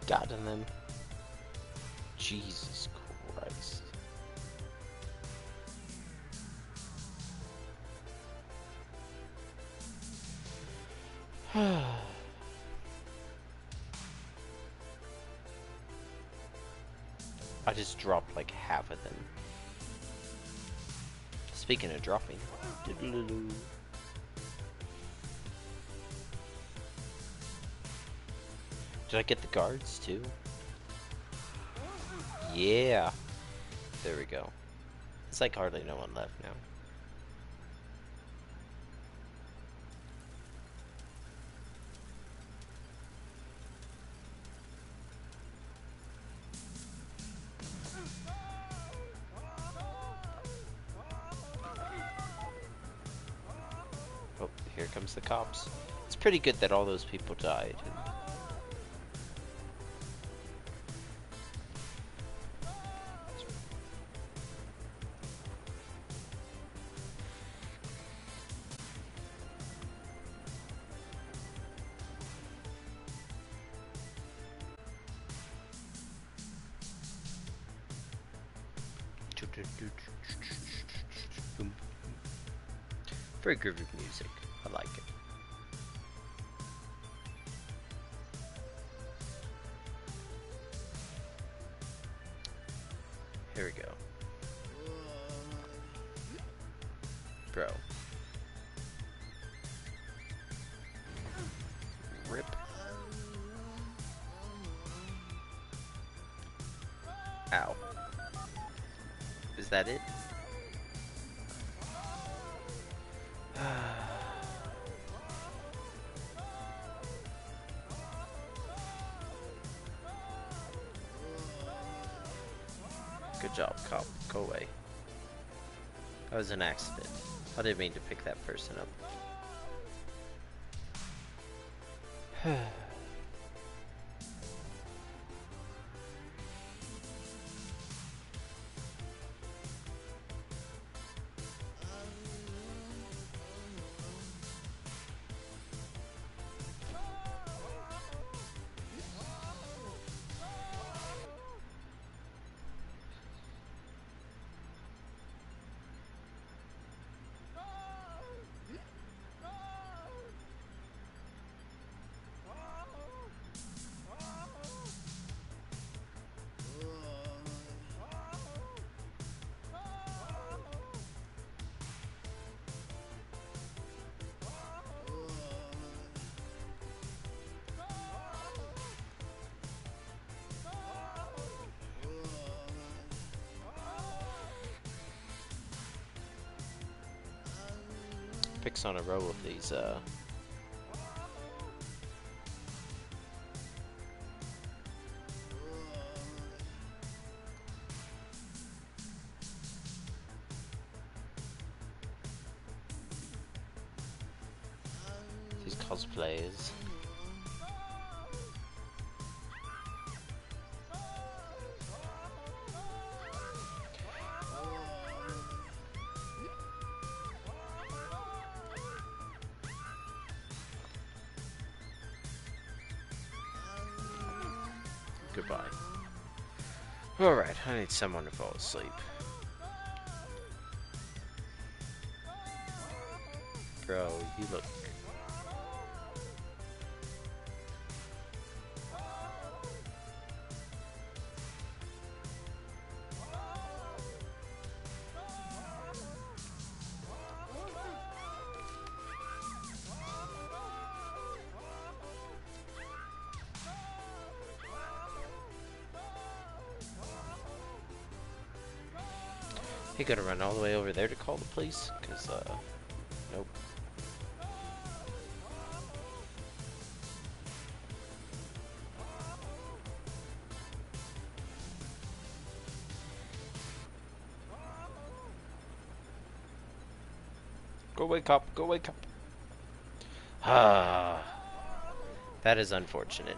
Gotten them. Jesus Christ. I just dropped like half of them. Speaking of dropping. Did I get the guards too? Yeah. There we go. It's like hardly no one left now. Oh, here comes the cops. It's pretty good that all those people died. Very groovy music. I like it. Here we go. Bro. Rip. Ow. Is that it? Good job, cop. Go away. That was an accident. I didn't mean to pick that person up. Picks on a row of these, these cosplayers. Goodbye. Alright, I need someone to fall asleep. Bro, you look... You gotta run all the way over there to call the police? Cause, nope. Go away, cop. Go away, cop. Ah. That is unfortunate.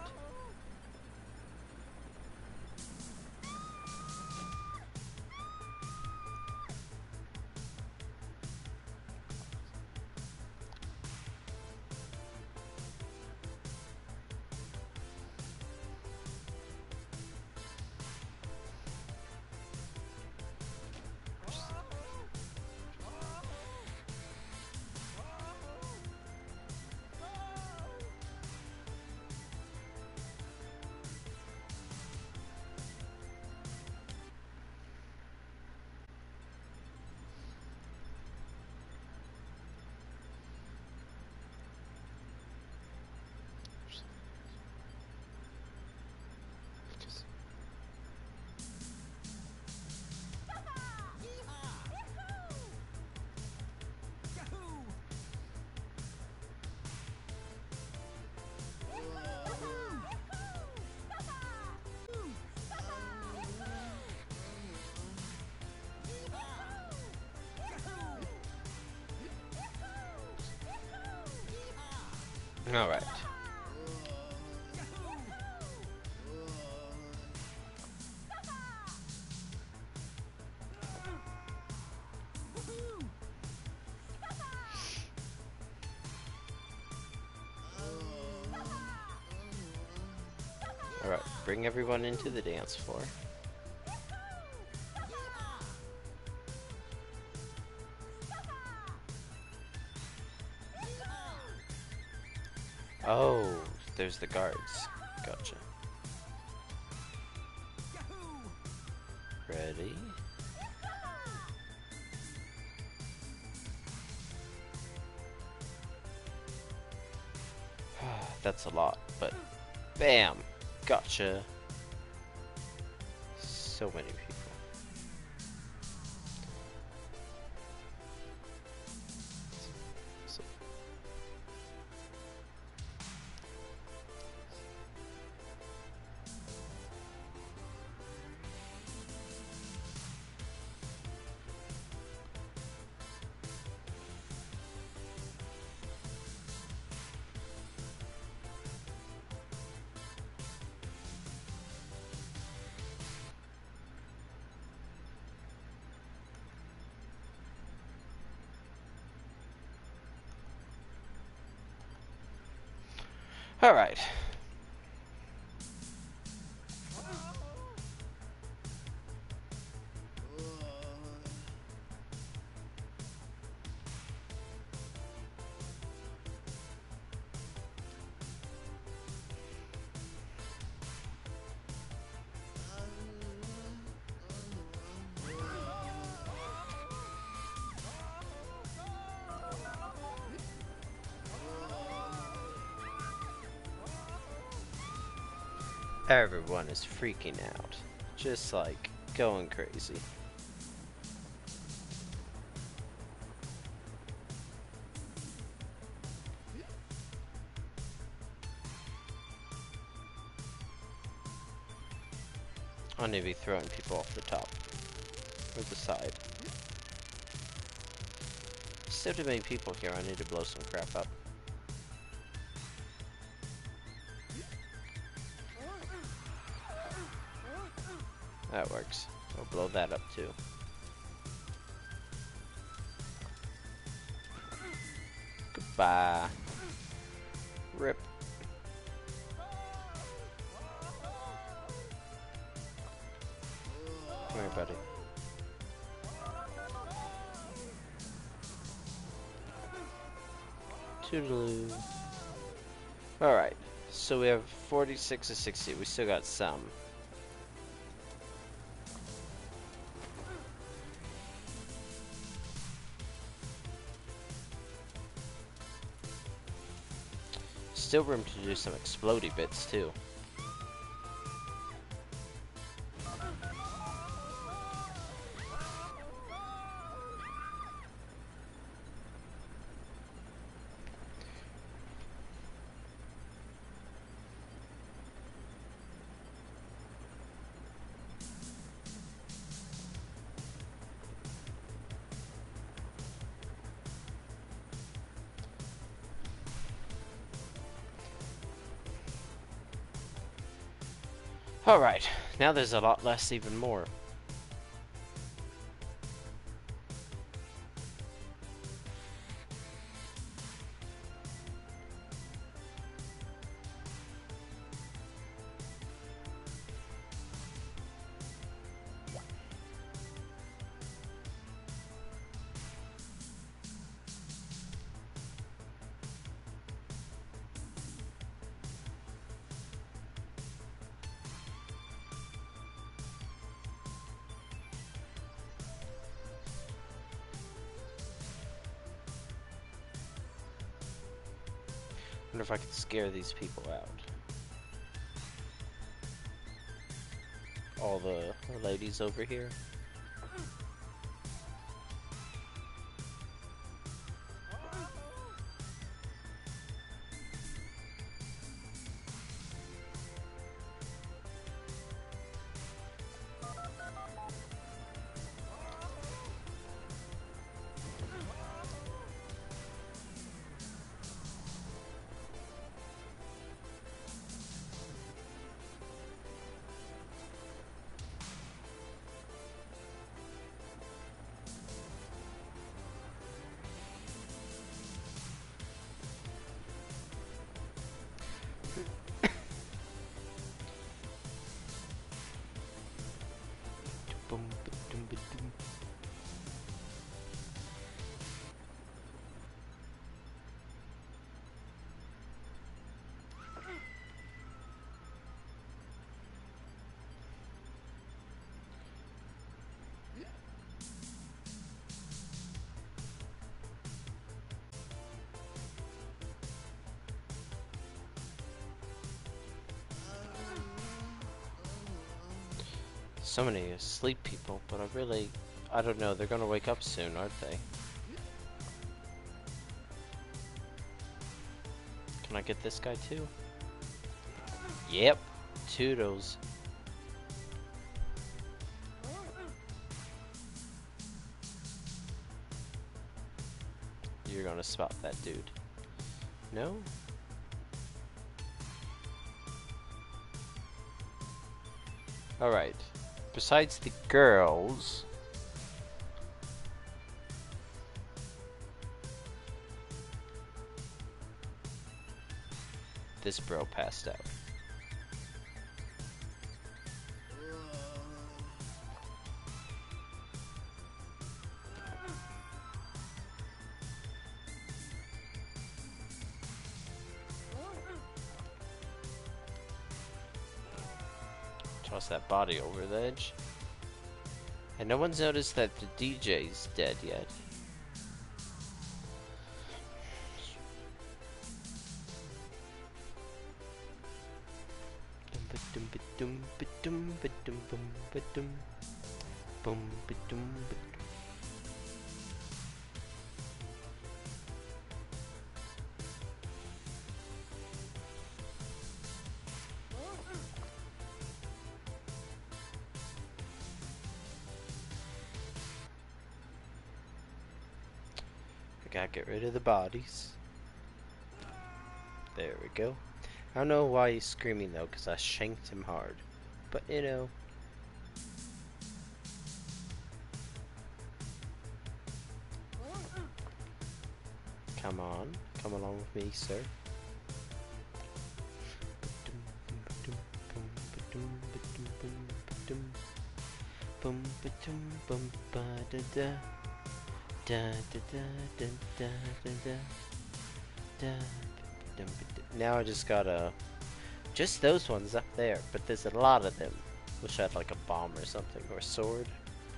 Alright. Alright, bring everyone into the dance floor. Oh, there's the guards. Gotcha. Ready? That's a lot, but bam! Gotcha. So many people. So alright. Everyone is freaking out. Just like going crazy. I'm gonna be throwing people off the top or the side. So too many people here. I need to blow some crap up. That works. I'll blow that up too. Goodbye. Rip. Come here, buddy. Toodaloo. Alright. So we have 46 to 60. We still got some. Still room to do some explodey bits too. Alright, now there's a lot less even more. Wonder if I could scare these people out. All the ladies over here. boom, ba-dum, ba-dum. So many asleep people, but I don't know, they're gonna wake up soon, aren't they? Can I get this guy too? Yep, Toodles. You're gonna spot that dude. No? Alright. Besides the girls... This bro passed out. Toss that body over the edge. And no one's noticed that the DJ's dead yet. Gotta get rid of the bodies. There we go. I don't know why he's screaming though, because I shanked him hard. But you know. Come on. Come along with me, sir. Now I just gotta... Just those ones up there, but there's a lot of them. Wish I had like a bomb or something, or a sword.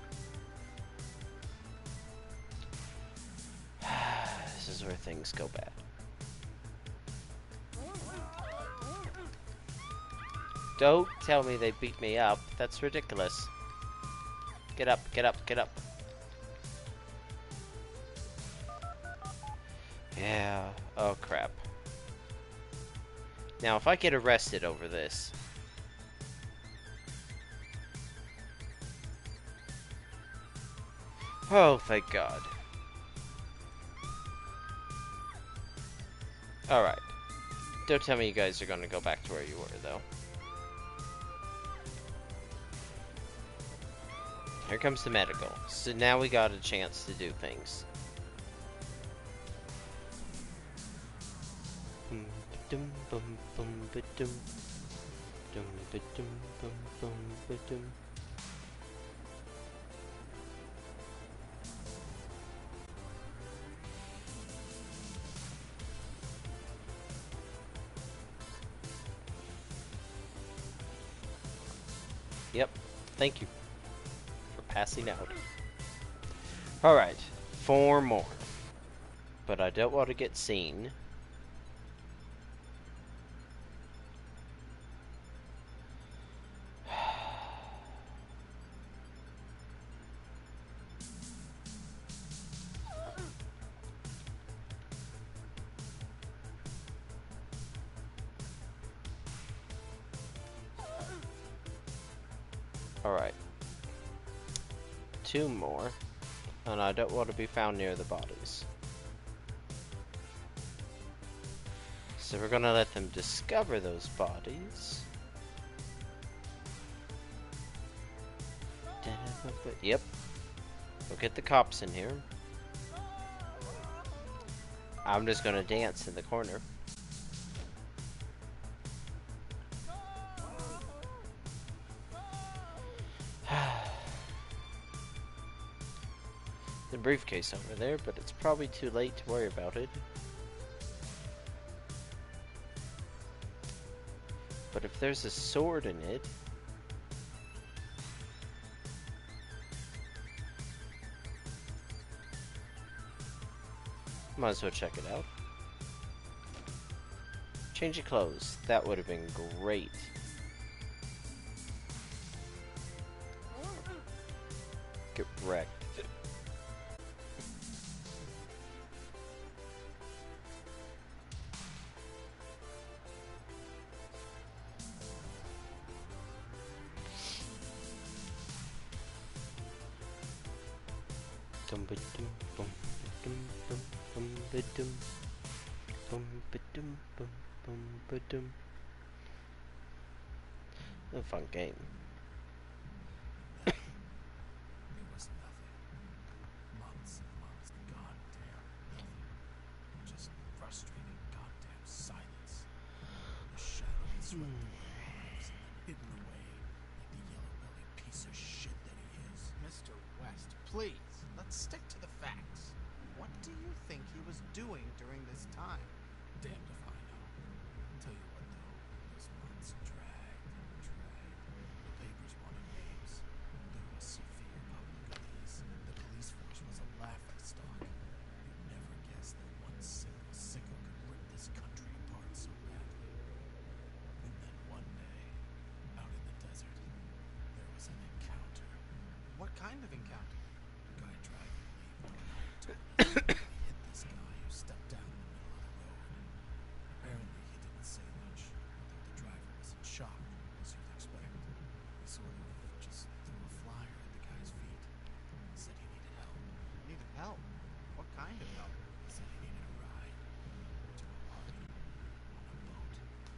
This is where things go bad. Don't tell me they beat me up. That's ridiculous. Get up, get up, get up. Yeah, oh crap. Now if I get arrested over this... Oh, thank God. Alright. Don't tell me you guys are gonna go back to where you were, though. Here comes the medical. So now we got a chance to do things. Yep, thank you for passing out. Alright, 4 more. But I don't want to get seen. Alright. 2 more. And I don't want to be found near the bodies. So we're gonna let them discover those bodies. Yep. We'll get the cops in here. I'm just gonna dance in the corner. the briefcase over there, but it's probably too late to worry about it. But if there's a sword in it... might as well check it out. Change your clothes. That would have been great. Get wrecked. A fun game. It was nothing. Months and months, goddamn nothing. Just frustrating goddamn silence. The shadow had swept through our lives and then hidden away like the yellow-bellied piece of shit that he is. Mr. West, please, let's stick to the facts. What do you think he was doing during this time? Damned if I know. Tell you what though, those months dragged and dragged. The papers wanted names. There was severe public unease. The police force was a laughingstock. You'd never guess that one single sicko could rip this country apart so badly. And then one day, out in the desert, there was an encounter. What kind of encounter? The guy driving the lead one night told us he hit this guy who stepped down in the middle of the road. Apparently he didn't say much, although the driver was in shock, as you'd expect. He sort of just threw a flyer at the guy's feet. Said he needed help. Needed help. What kind of help? He said he needed a ride to a party on a boat.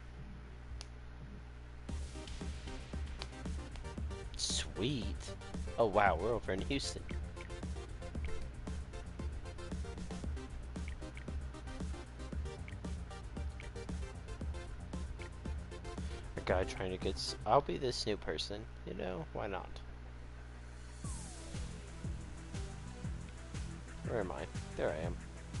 Sweet. Oh wow, we're over in Houston. A guy trying to get... I'll be this new person. You know, why not? Where am I? There I am.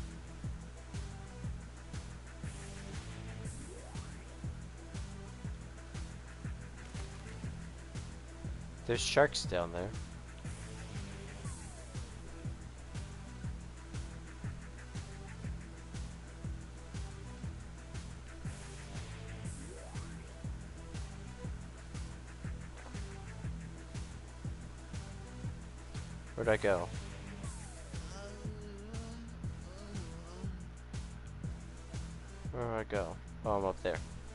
There's sharks down there. Where'd I go? Where'd I go? Oh, I'm up there.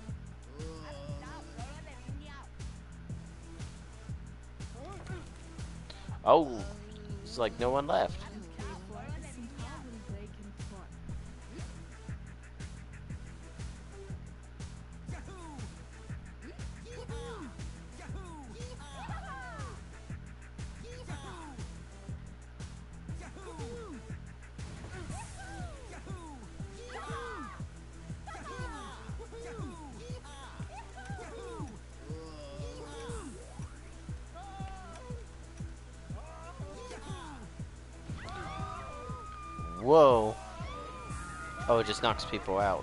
Oh, it's like no one left. Whoa. Oh, it just knocks people out.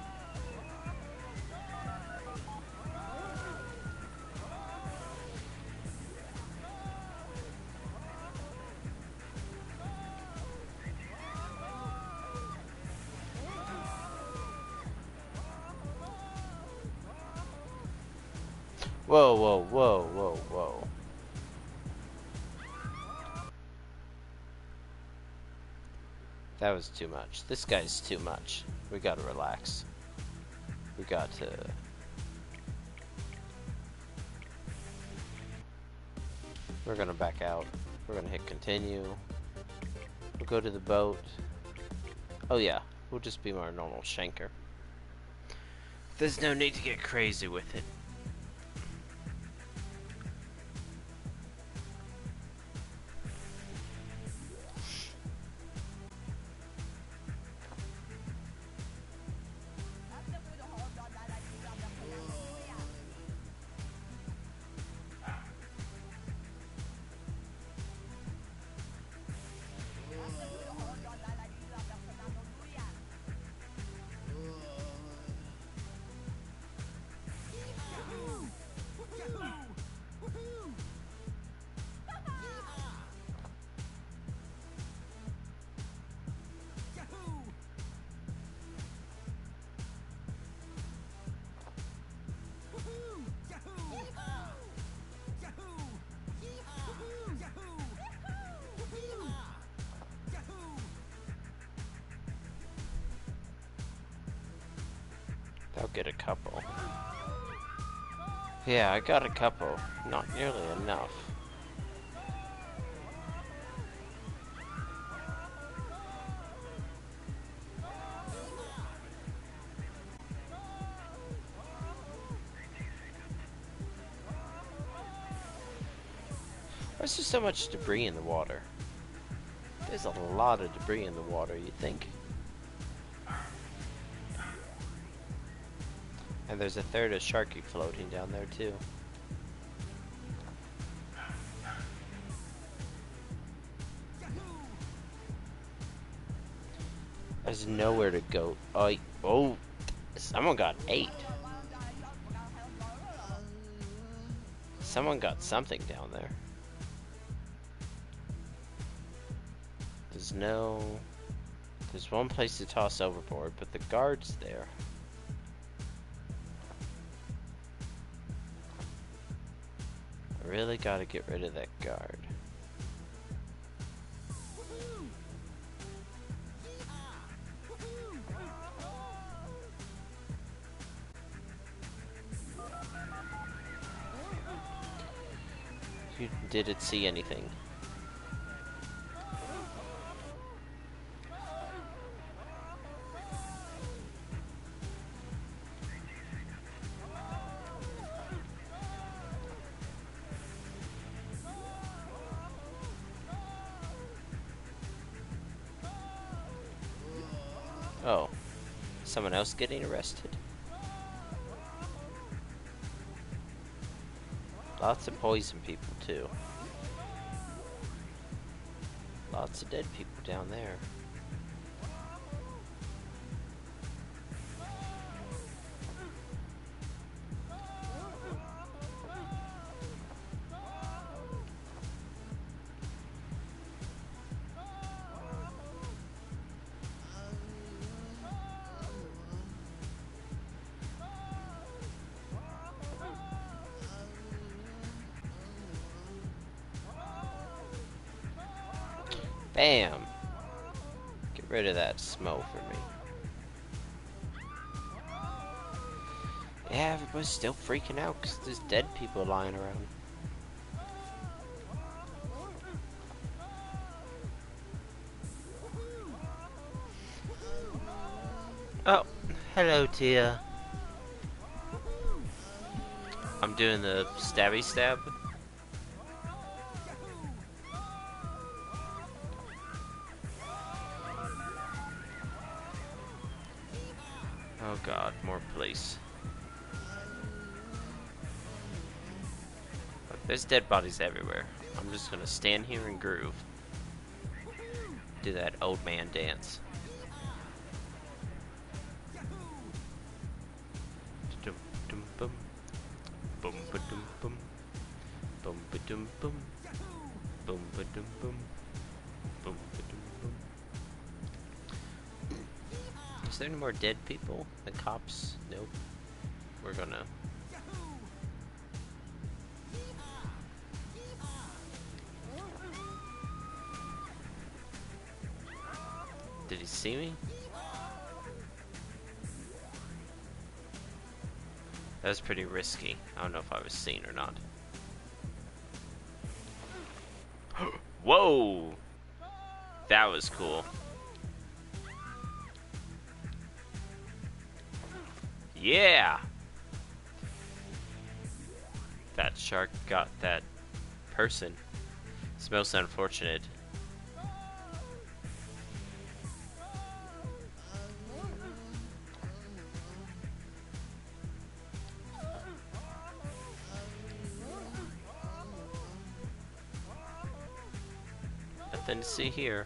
Whoa, whoa, whoa, whoa, whoa. That was too much. This guy's too much. We gotta relax. We got to... We're gonna back out. We're gonna hit continue. We'll go to the boat. Oh yeah, we'll just be our normal shanker. There's no need to get crazy with it. I'll get a couple. Yeah, I got a couple. Not nearly enough. Why is there so much debris in the water? There's a lot of debris in the water, you think? And there's a third of Sharky floating down there too. There's nowhere to go. Oh, someone got 8. Someone got something down there. There's one place to toss overboard, but the guard's there. I really gotta get rid of that guard. Did it see anything? Oh, someone else getting arrested? Lots of poison people too. Lots of dead people down there. Bam! Get rid of that smoke for me. Yeah, everybody's still freaking out because there's dead people lying around. Oh, hello, Tia. I'm doing the stabby stab. Oh god, more police. Look, there's dead bodies everywhere. I'm just gonna stand here and groove. Do that old man dance. Dum-dum-bum. Bum-ba-dum-bum. Bum-ba-dum-bum. Bum-ba-dum-bum. Bum-ba-dum-bum. Is there any more dead people? The cops? Nope. We're gonna... Did he see me? That was pretty risky. I don't know if I was seen or not. Whoa! That was cool. Yeah! That shark got that person. It's most unfortunate. Nothing to see here.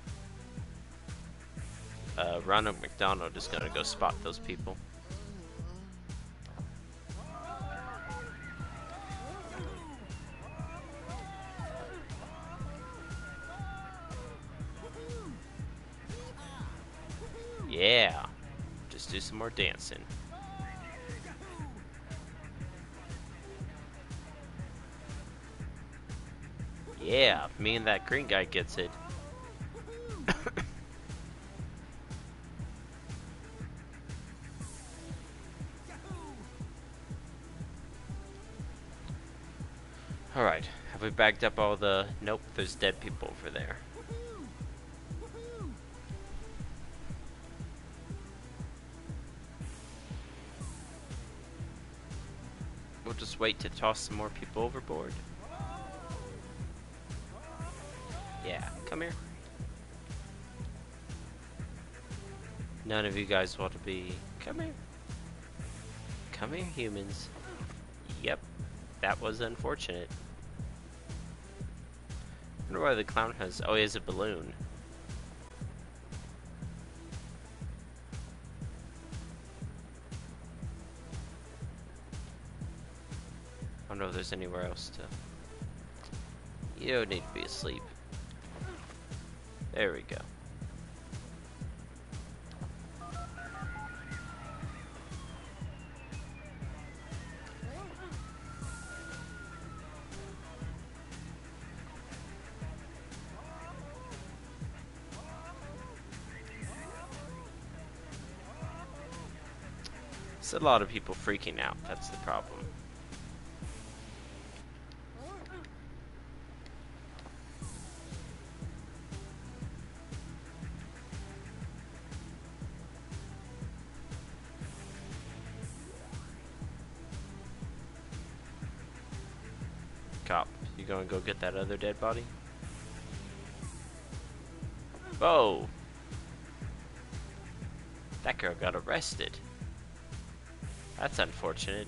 Ronald McDonald is gonna go spot those people. Yeah, just do some more dancing. Yeah, me and that green guy gets it. Alright, have we bagged up all the... Nope, there's dead people over there. We'll just wait to toss some more people overboard. Yeah, come here. None of you guys want to be... Come here. Come here, humans. Yep, that was unfortunate. I wonder why the clown has... Oh, he has a balloon. I don't know if there's anywhere else to... You don't need to be asleep. There we go. It's a lot of people freaking out, that's the problem. Cop, you gonna go get that other dead body? Whoa! That girl got arrested. That's unfortunate.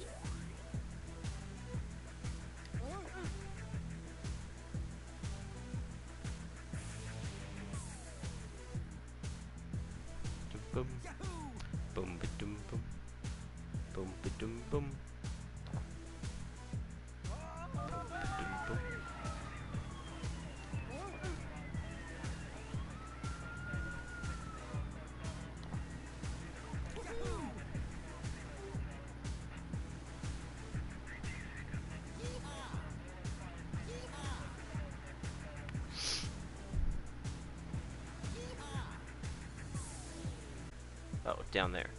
Boom, boom, ba doom, boom, boom, ba doom, boom, boom, ba doom, boom. Oh, down there.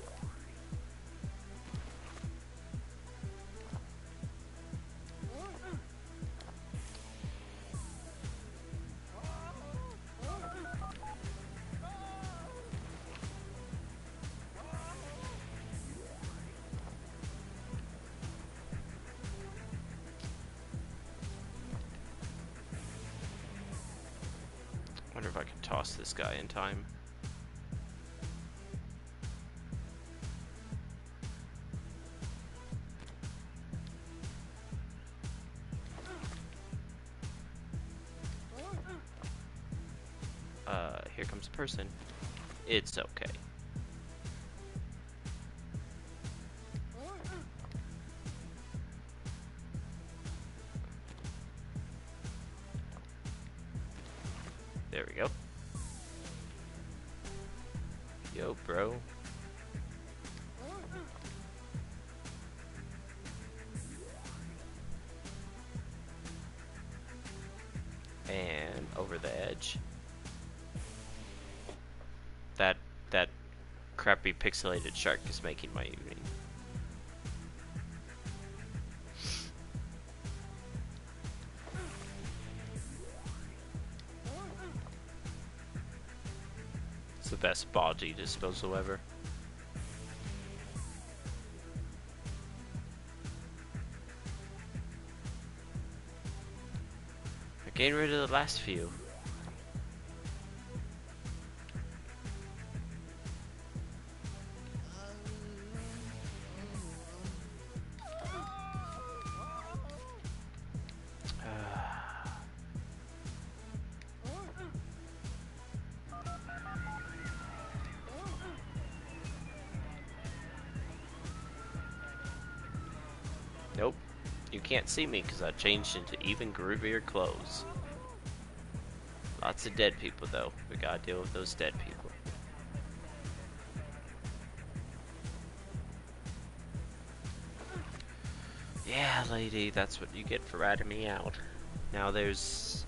Wonder if I can toss this guy in time. Here comes a person. It's okay. There we go. Yo, bro. And over the edge. That crappy pixelated shark is making my evening. It's the best body disposal ever. I'm getting rid of the last few. Nope, you can't see me because I changed into even groovier clothes. Lots of dead people though. We gotta deal with those dead people. Yeah, lady, that's what you get for ratting me out. Now there's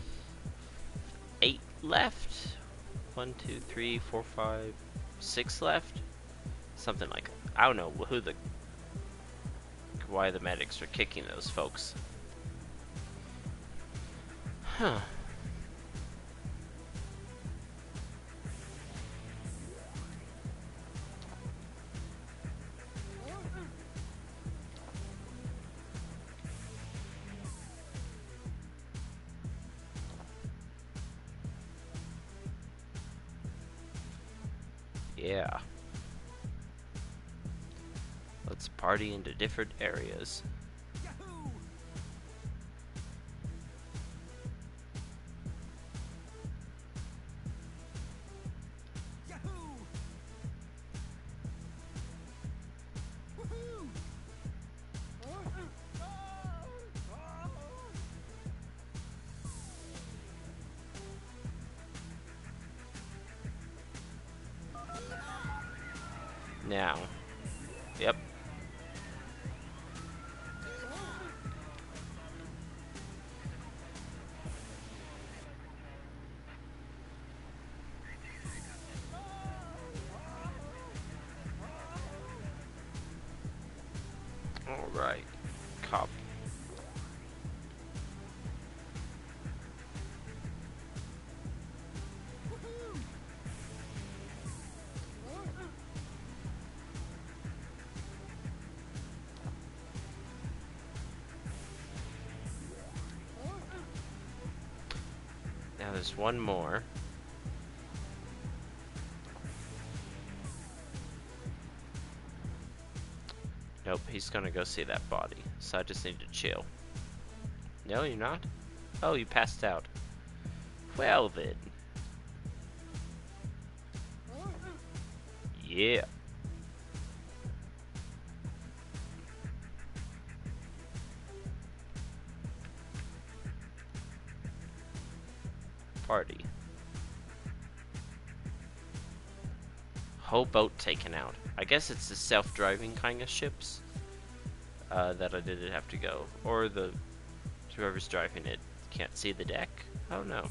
8 left. 1, 2, 3, 4, 5, 6 left. Something like that. I don't know why the medics are kicking those folks. Huh. Yeah. Let's party into different areas. Yahoo! Yahoo! Woohoo! Now. Yep. Alright. Cop. Now there's one more. Nope, he's gonna go see that body. So I just need to chill. No, you're not? Oh, you passed out. Well then. Yeah. Party. Whole boat taken out. I guess it's the self-driving kind of ships that I didn't have to go. Or the whoever's driving it can't see the deck. Oh no.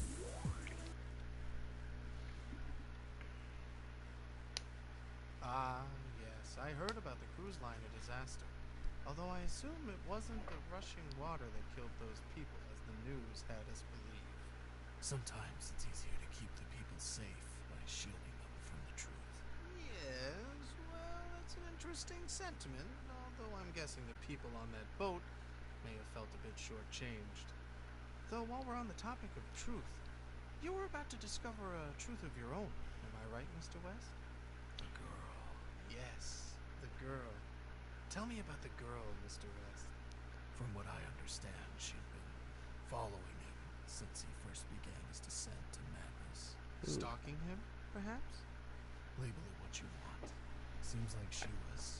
Ah, yes, I heard about the cruise liner disaster. Although I assume it wasn't the rushing water that killed those people, as the news had us believe. Sometimes it's easier to keep the people safe by shielding them from the truth. Yes, well, that's an interesting sentiment, although I'm guessing the people on that boat may have felt a bit shortchanged. Though while we're on the topic of truth, you were about to discover a truth of your own, am I right, Mr. West? The girl. Yes, the girl. Tell me about the girl, Mr. West. From what I understand, she'd been following him since he first began his descent to madness. Stalking him, perhaps? Label it what you want. Seems like she was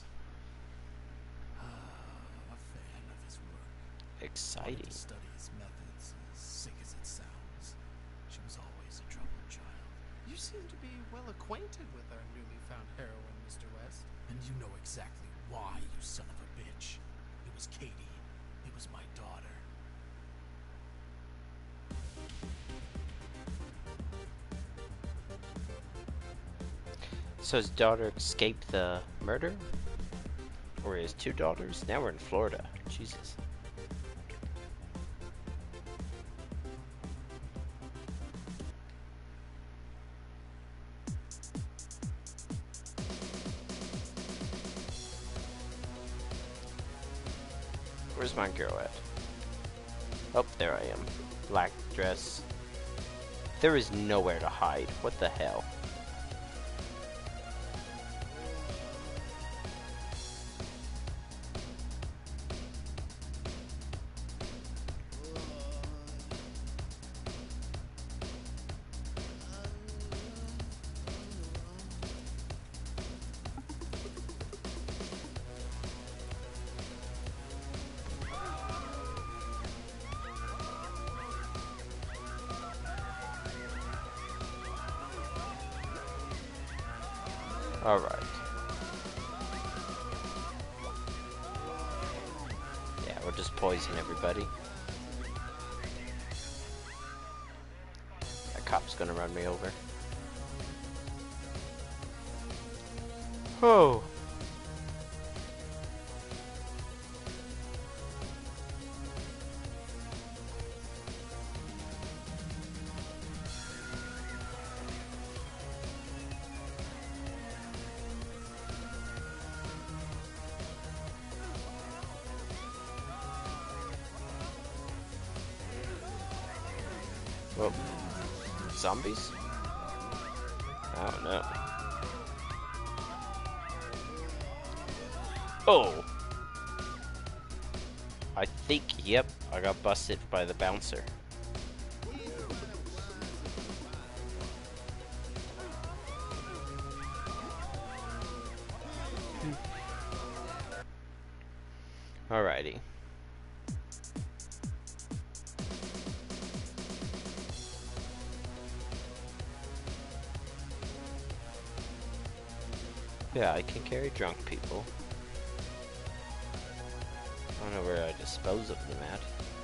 a fan of his work. Wanted Exciting. to study his methods, as sick as it sounds. She was always a troubled child. You seem to be well acquainted with our newly found heroine, Mr. West. And you know exactly why, you son of a bitch. It was Katie. It was my daughter. So his daughter escaped the murder? Or his two daughters? Now we're in Florida. Jesus. Where's my girl at? Oh, there I am. Black dress. There is nowhere to hide. What the hell? Alright. Yeah, we'll just poison everybody. That cop's gonna run me over. Oh! Whoa. Zombies? I don't know. Oh! I think, yep, I got busted by the bouncer. Alrighty. Yeah, I can carry drunk people. I don't know where I dispose of them at.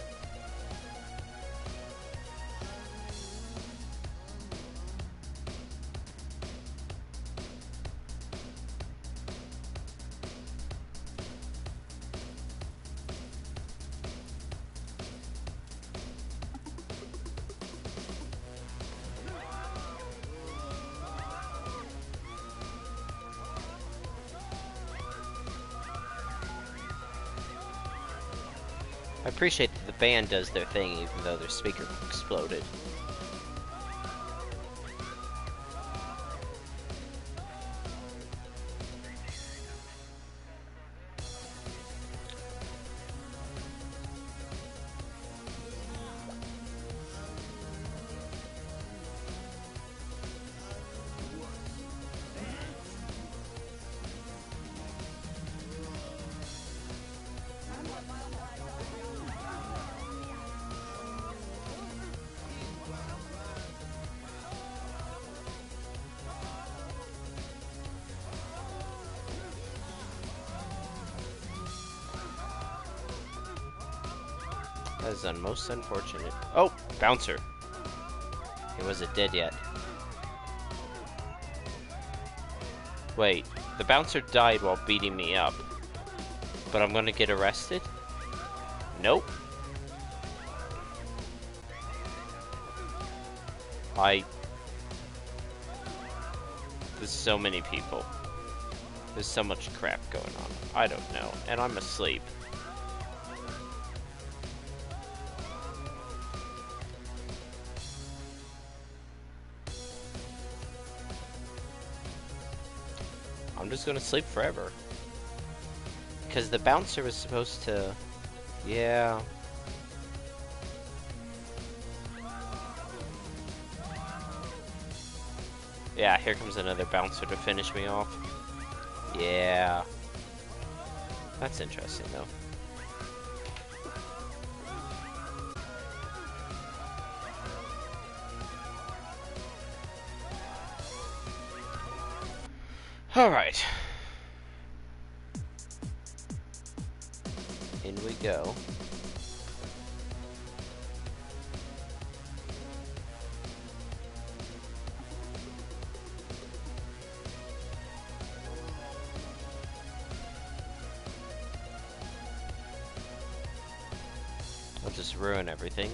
I appreciate that the band does their thing even though their speaker exploded. That is most unfortunate. Oh! Bouncer! He wasn't dead yet. Wait, the bouncer died while beating me up. But I'm gonna get arrested? Nope. There's so many people. There's so much crap going on. I don't know. And I'm asleep. I'm just gonna sleep forever. Because the bouncer was supposed to... Yeah. Yeah, here comes another bouncer to finish me off. Yeah. That's interesting, though. Alright. In we go. I'll just ruin everything.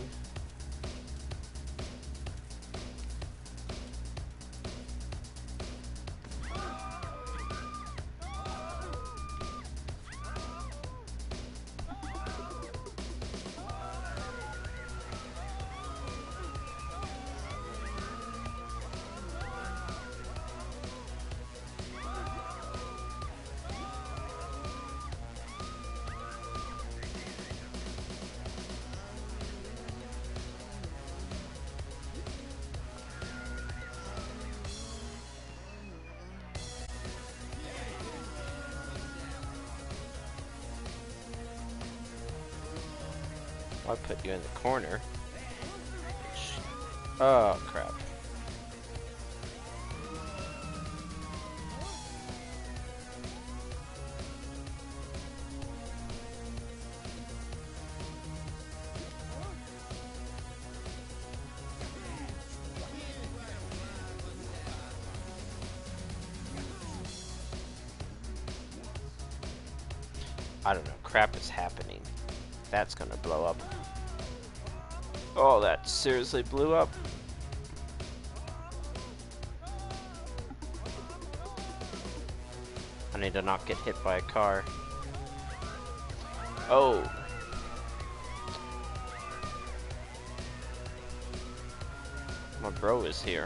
I'll put you in the corner. Oh, crap. I don't know. Crap is happening. That's gonna blow up. Oh, that seriously blew up. I need to not get hit by a car. Oh. My bro is here.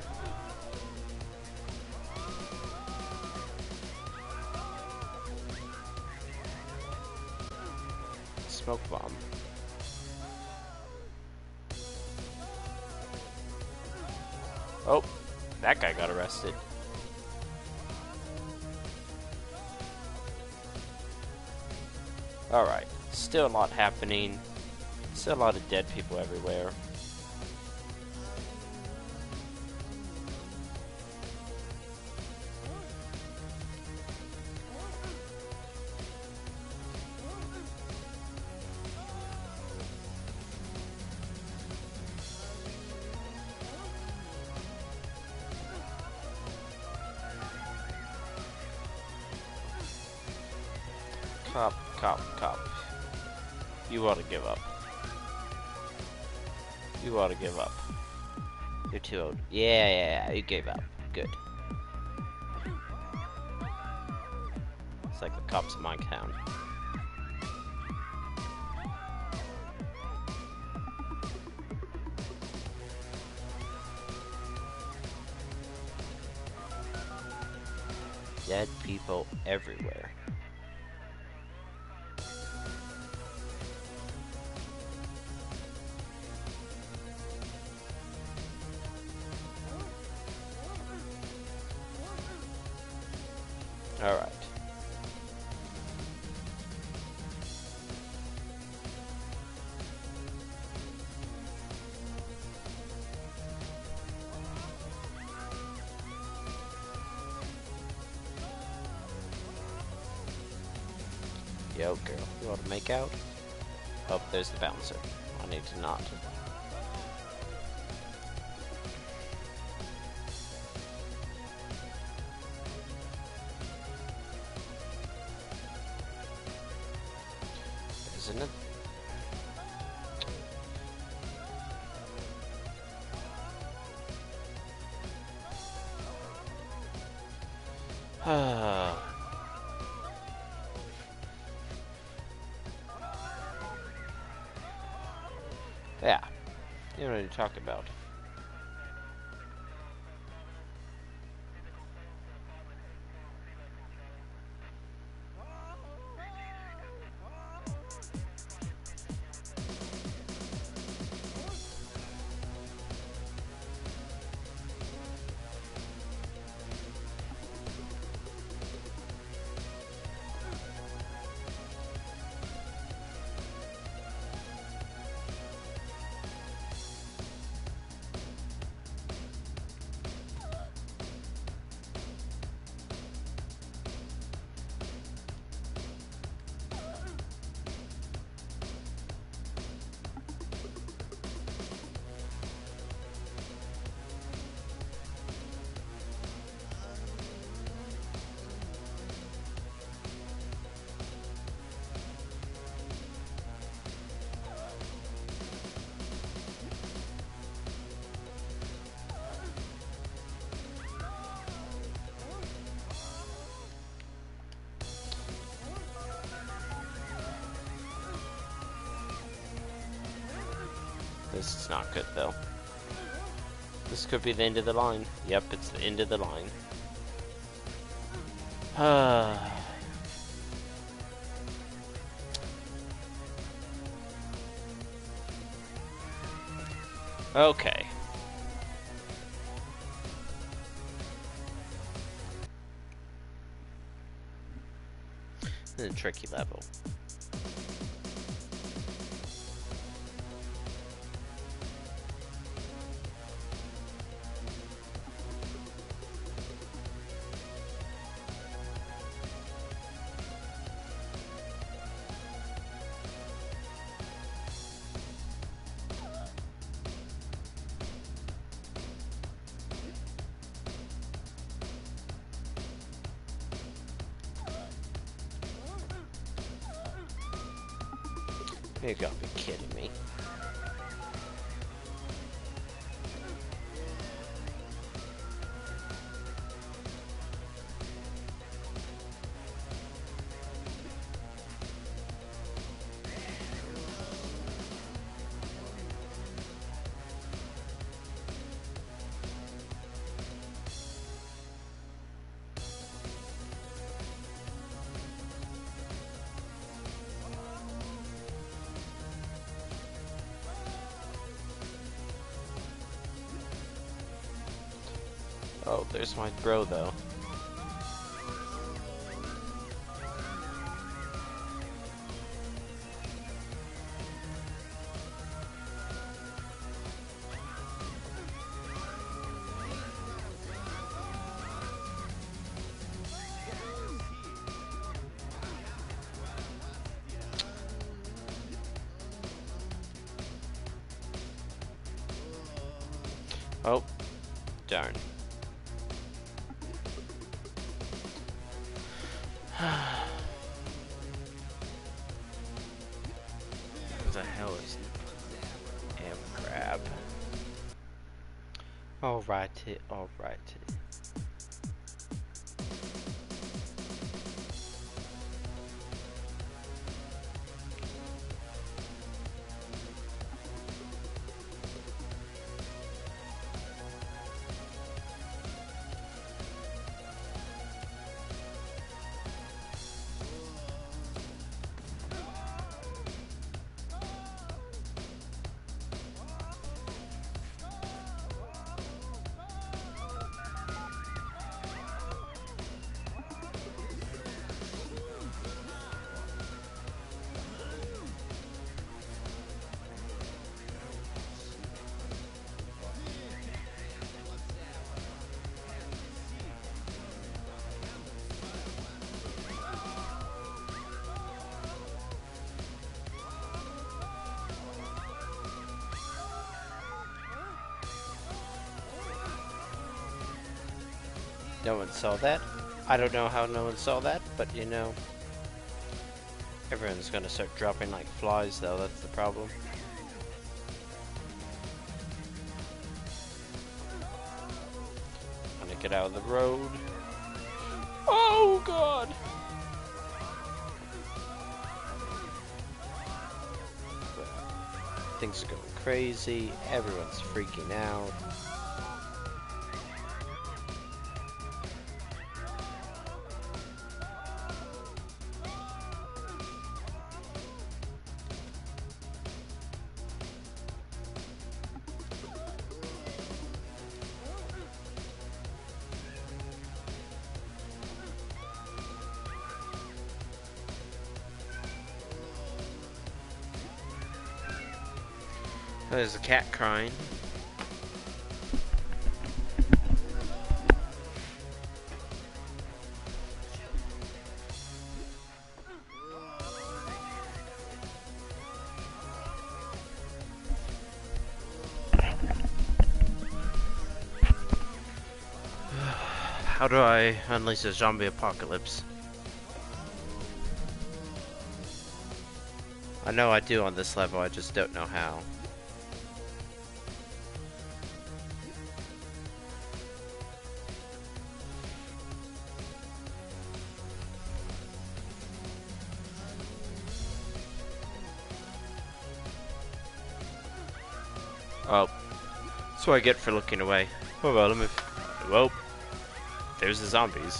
Smoke bomb. Oh, that guy got arrested. Alright, still a lot happening. Still a lot of dead people everywhere. Cop, cop, cop. You ought to give up. You ought to give up. You're too old. Yeah, you gave up. Good. It's like the cops in my town. Dead people everywhere. Alright. Yo, girl, you want to make out? Oh, there's the bouncer. I need to not. Isn't it? Yeah, you know what you're talking about. This is not good, though. This could be the end of the line. Yep, it's the end of the line. Okay. This is a tricky level. You gotta be kidding me. Oh, there's my bro, though. Oh, darn. What the hell is M crab? Alrighty, alrighty. No one saw that. I don't know how no one saw that, but you know, everyone's gonna start dropping like flies though, that's the problem. Gonna get out of the road. Oh god! Things are going crazy, everyone's freaking out. There's a cat crying. How do I unleash a zombie apocalypse? I know I do on this level, I just don't know how. Oh, that's what I get for looking away. Oh well, let me. Well, there's the zombies.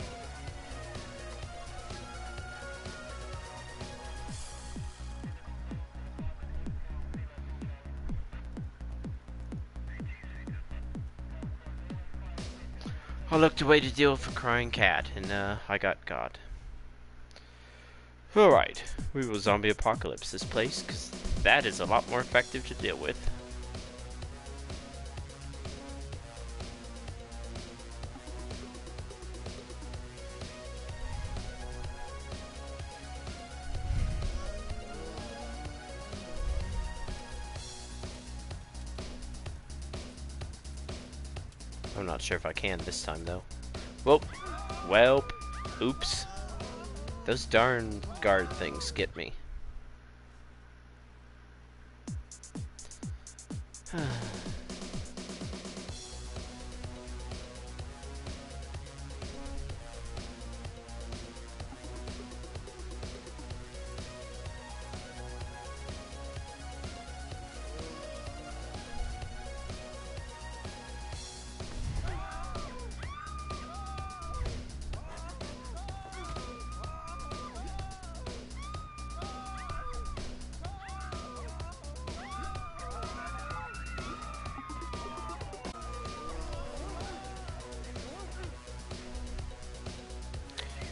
I looked away to deal with a crying cat, and I got God. Alright, we will zombie apocalypse this place, because that is a lot more effective to deal with. I'm not sure if I can this time, though. Well, oops. Those darn guard things get me.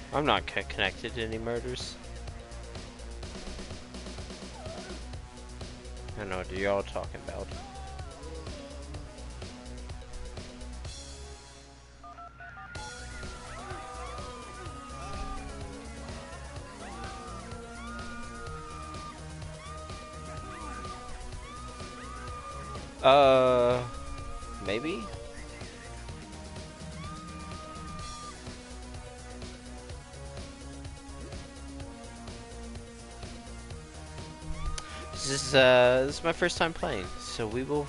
I'm not connected to any murders. I don't know what y'all talking about. Maybe? This is my first time playing, so we'll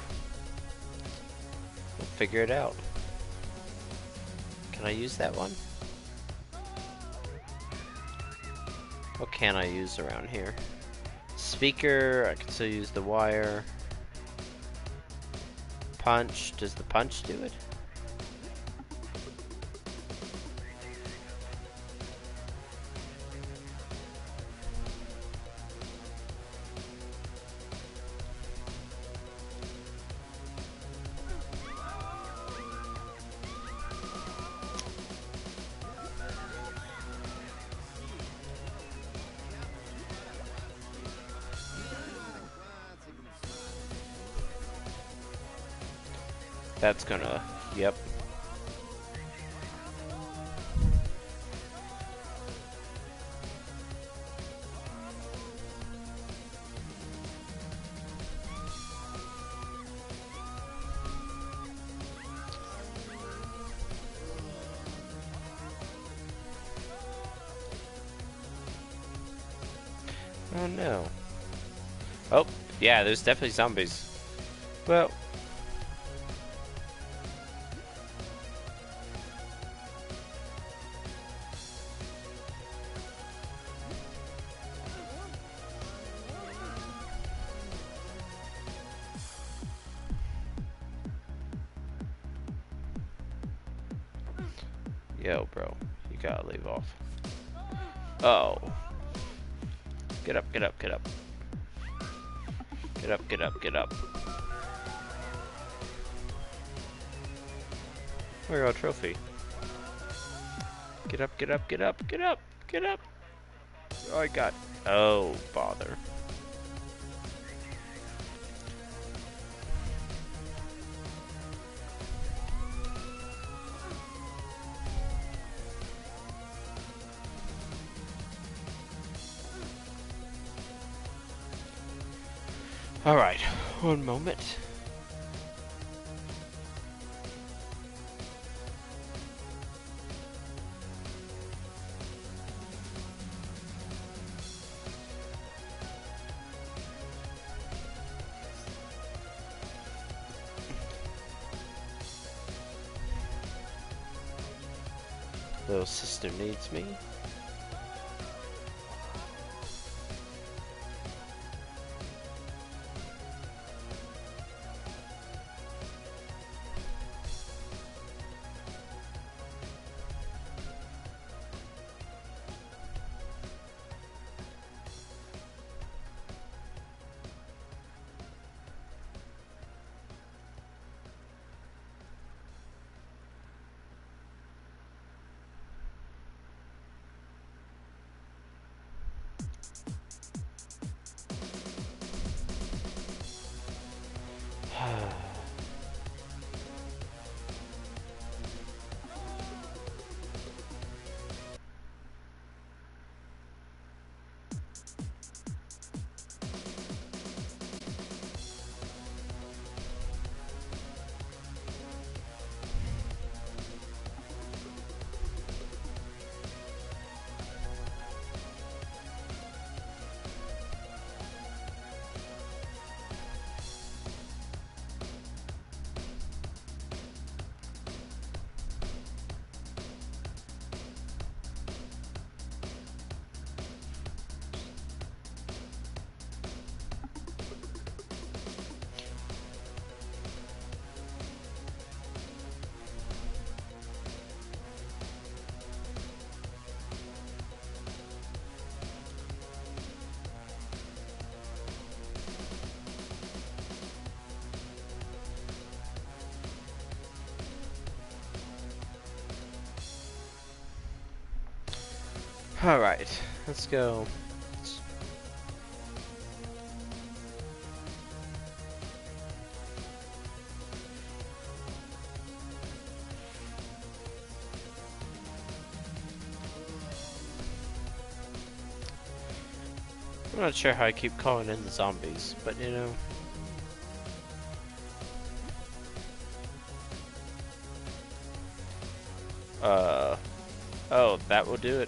figure it out. Can I use that one? What can I use around here? Speaker, I can still use the wire. Punch, does the punch do it? That's gonna, yep. Oh no. Oh, yeah, there's definitely zombies. Well, yo, bro, you gotta leave off. Oh. Get up, get up, get up. Get up, get up, get up. Where's our trophy? Get up, get up, get up, get up, get up. Oh, I got. Oh, bother. Alright, one moment. Little sister needs me. Alright, let's go. I'm not sure how I keep calling in the zombies, but you know. Oh, that will do it.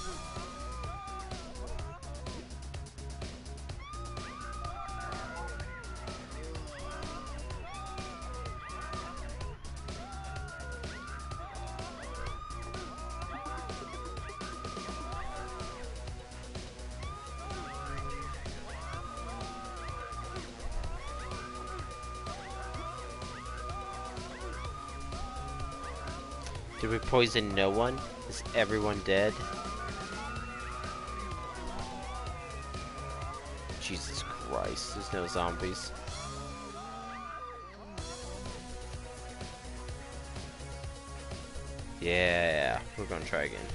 Did we poison no one? Is everyone dead? Jesus Christ, there's no zombies. Yeah, we're gonna try again.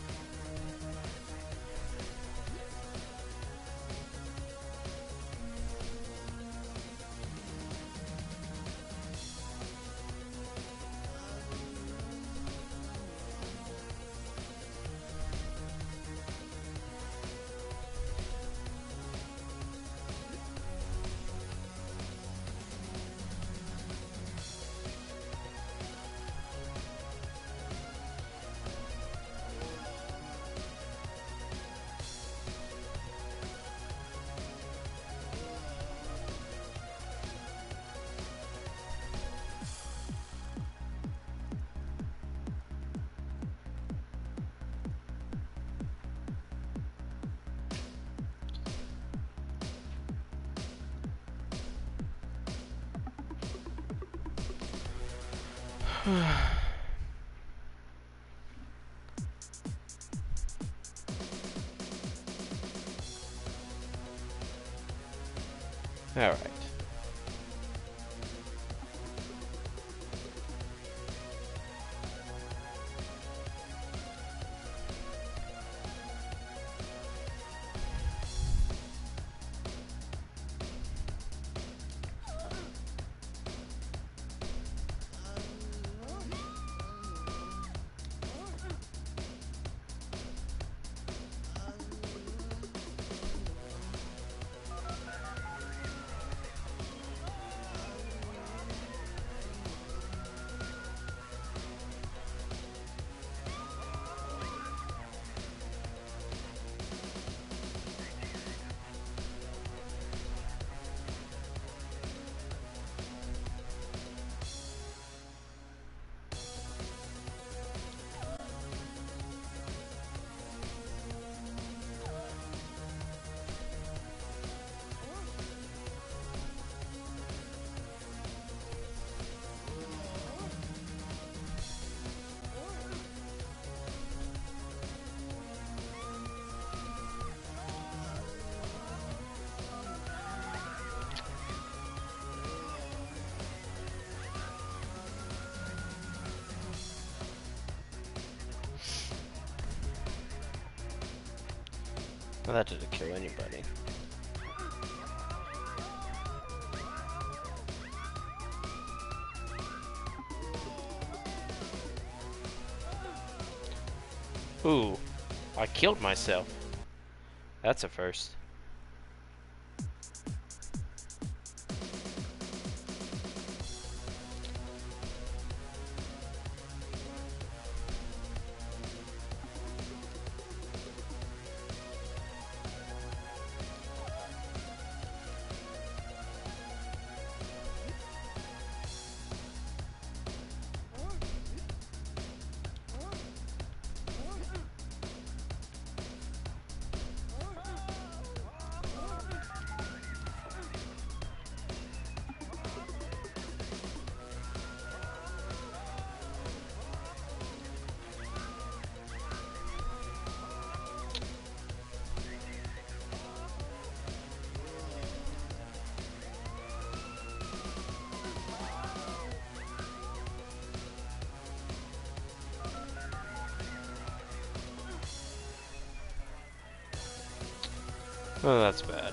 Alright. Well, that didn't kill anybody. Ooh, I killed myself. That's a first. Oh, that's bad.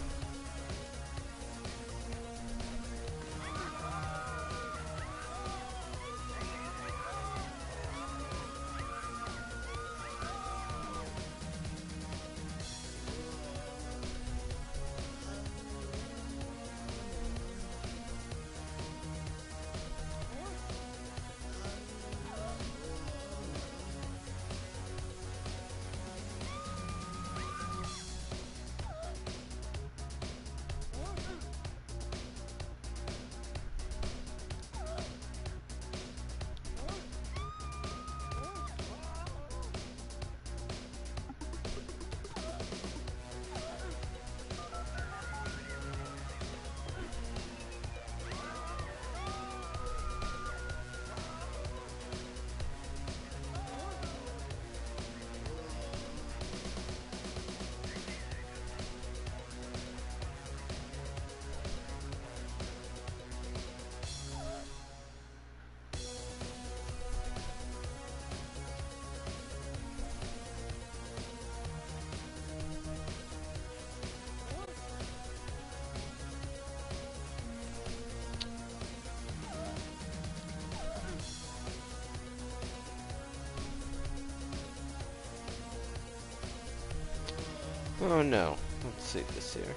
Oh no. Let's see this here.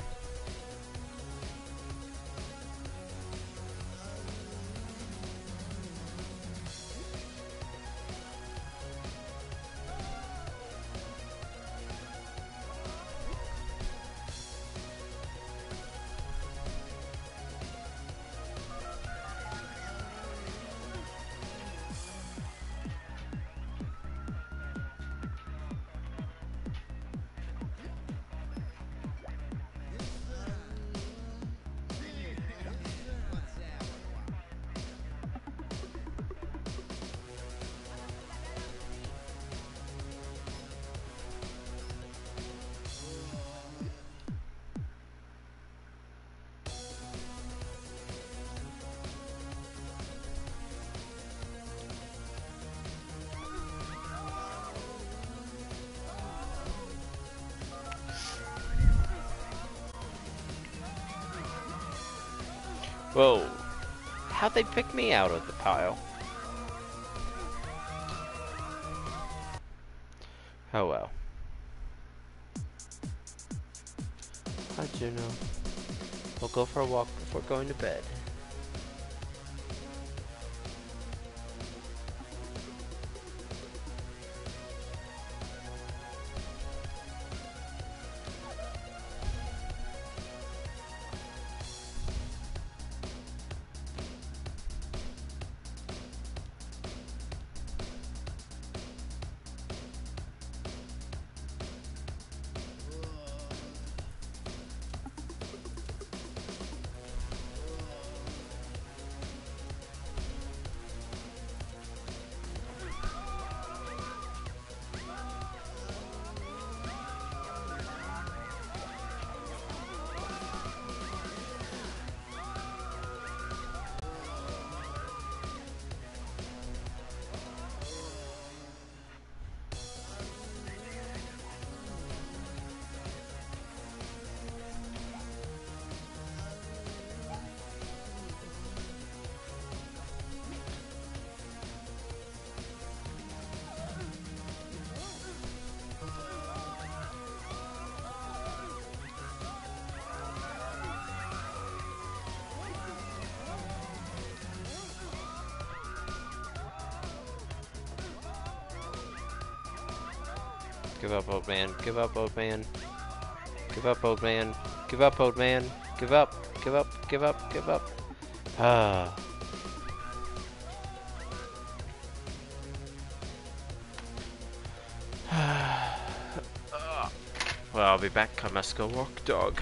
Whoa. How'd they pick me out of the pile? Oh well. Hi, Juno. We'll go for a walk before going to bed. Give up, old man. Give up, old man. Give up, old man. Give up, old man. Give up. Give up. Give up. Give up. Ah. Well, I'll be back. I must go walk dog.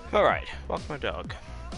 Alright, walk my dog.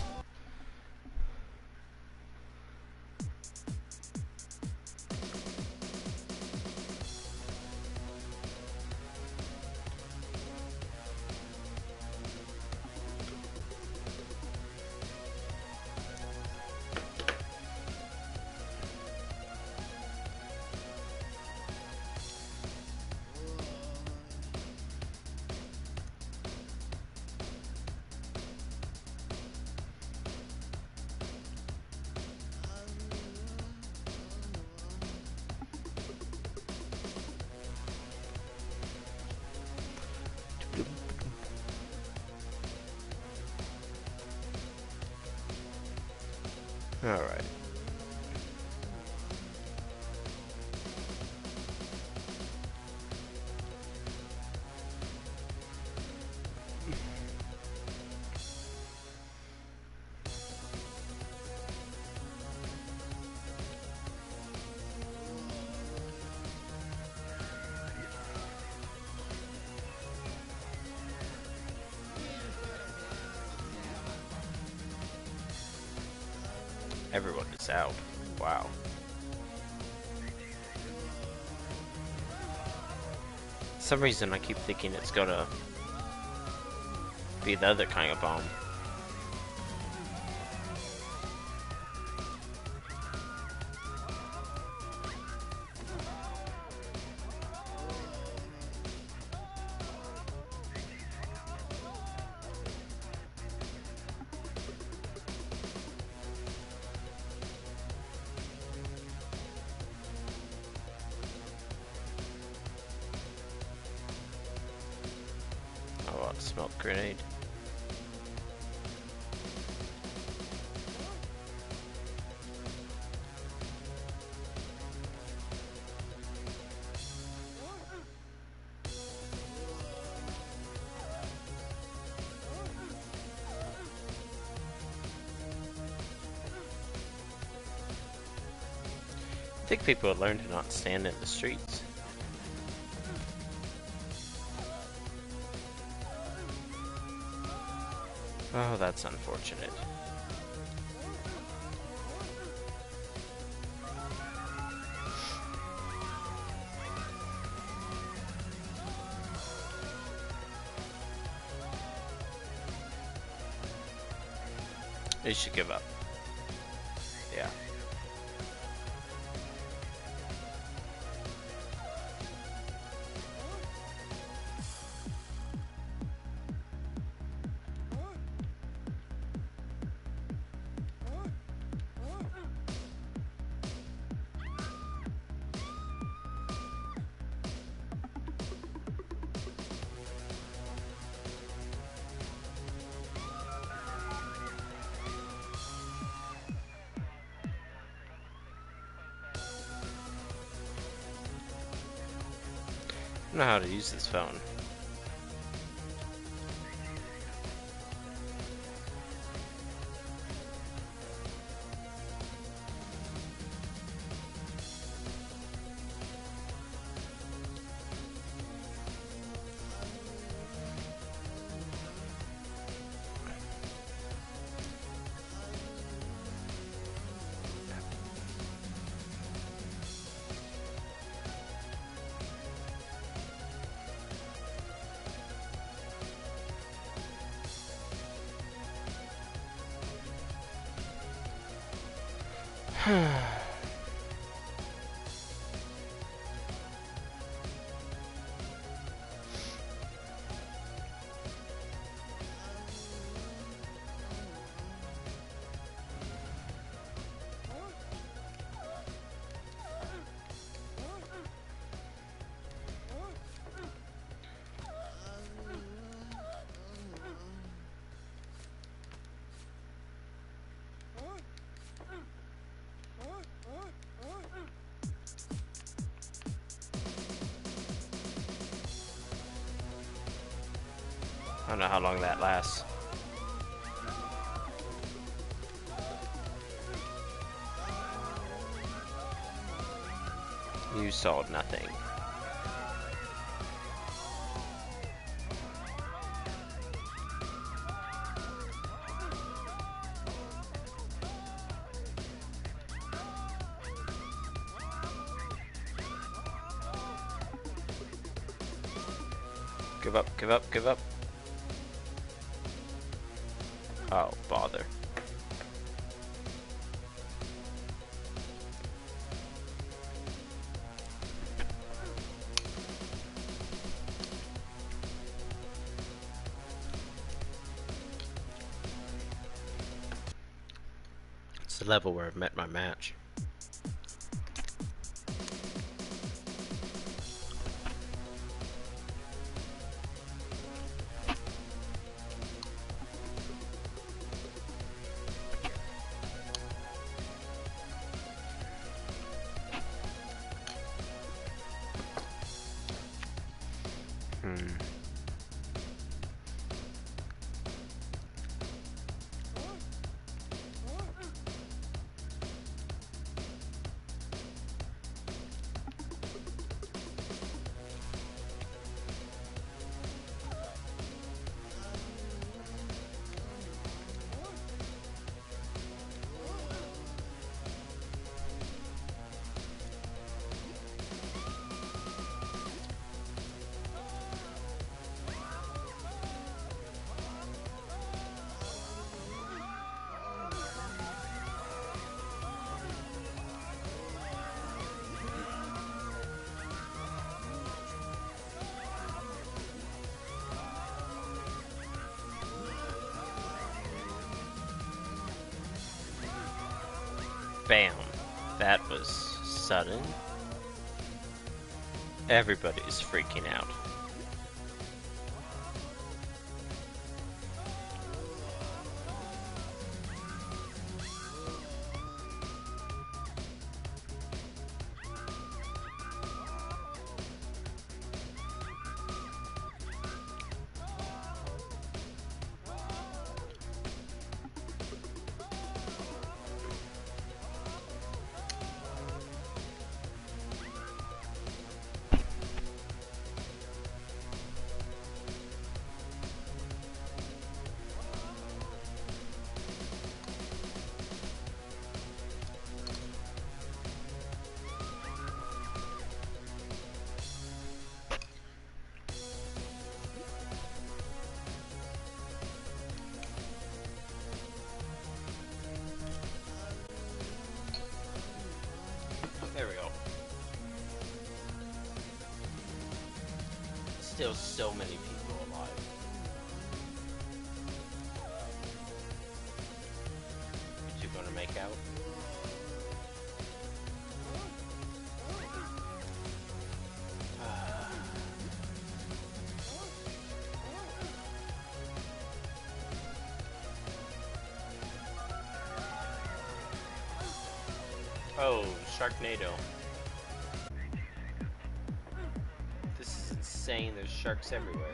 Alright. Everyone is out. Wow. For some reason I keep thinking it's gonna be the other kind of bomb. Oh, a smoke grenade. I think people would learn to not stand in the streets. Oh, that's unfortunate. They should give up. Yeah. I don't know how to use this phone. I don't know how long that lasts. You saw nothing. Give up, give up, give up. Oh, bother. It's the level where I've met my match. Bam. That was sudden. Everybody's freaking out. There we go. Still so many people alive. You two gonna make out? Oh, Sharknado. This is insane, there's sharks everywhere.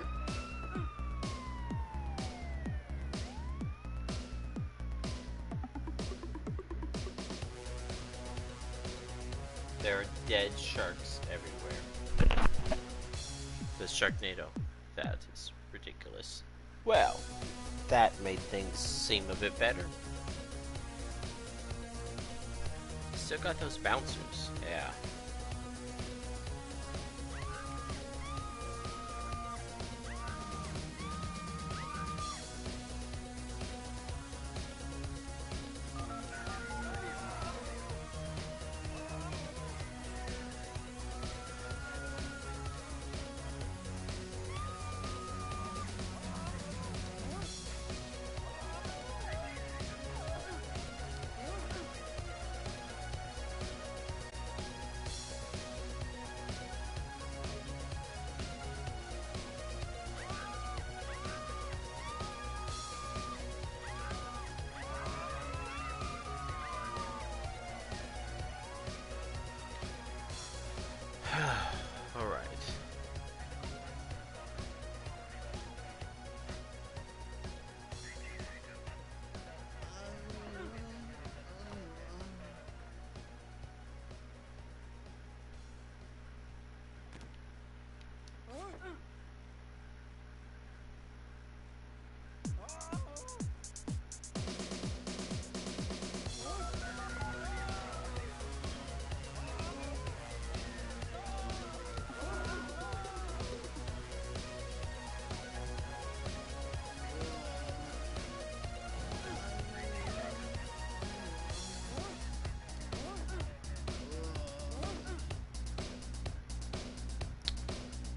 There are dead sharks everywhere. The Sharknado. That is ridiculous. Well, that made things seem a bit better. Still got those bouncers, yeah.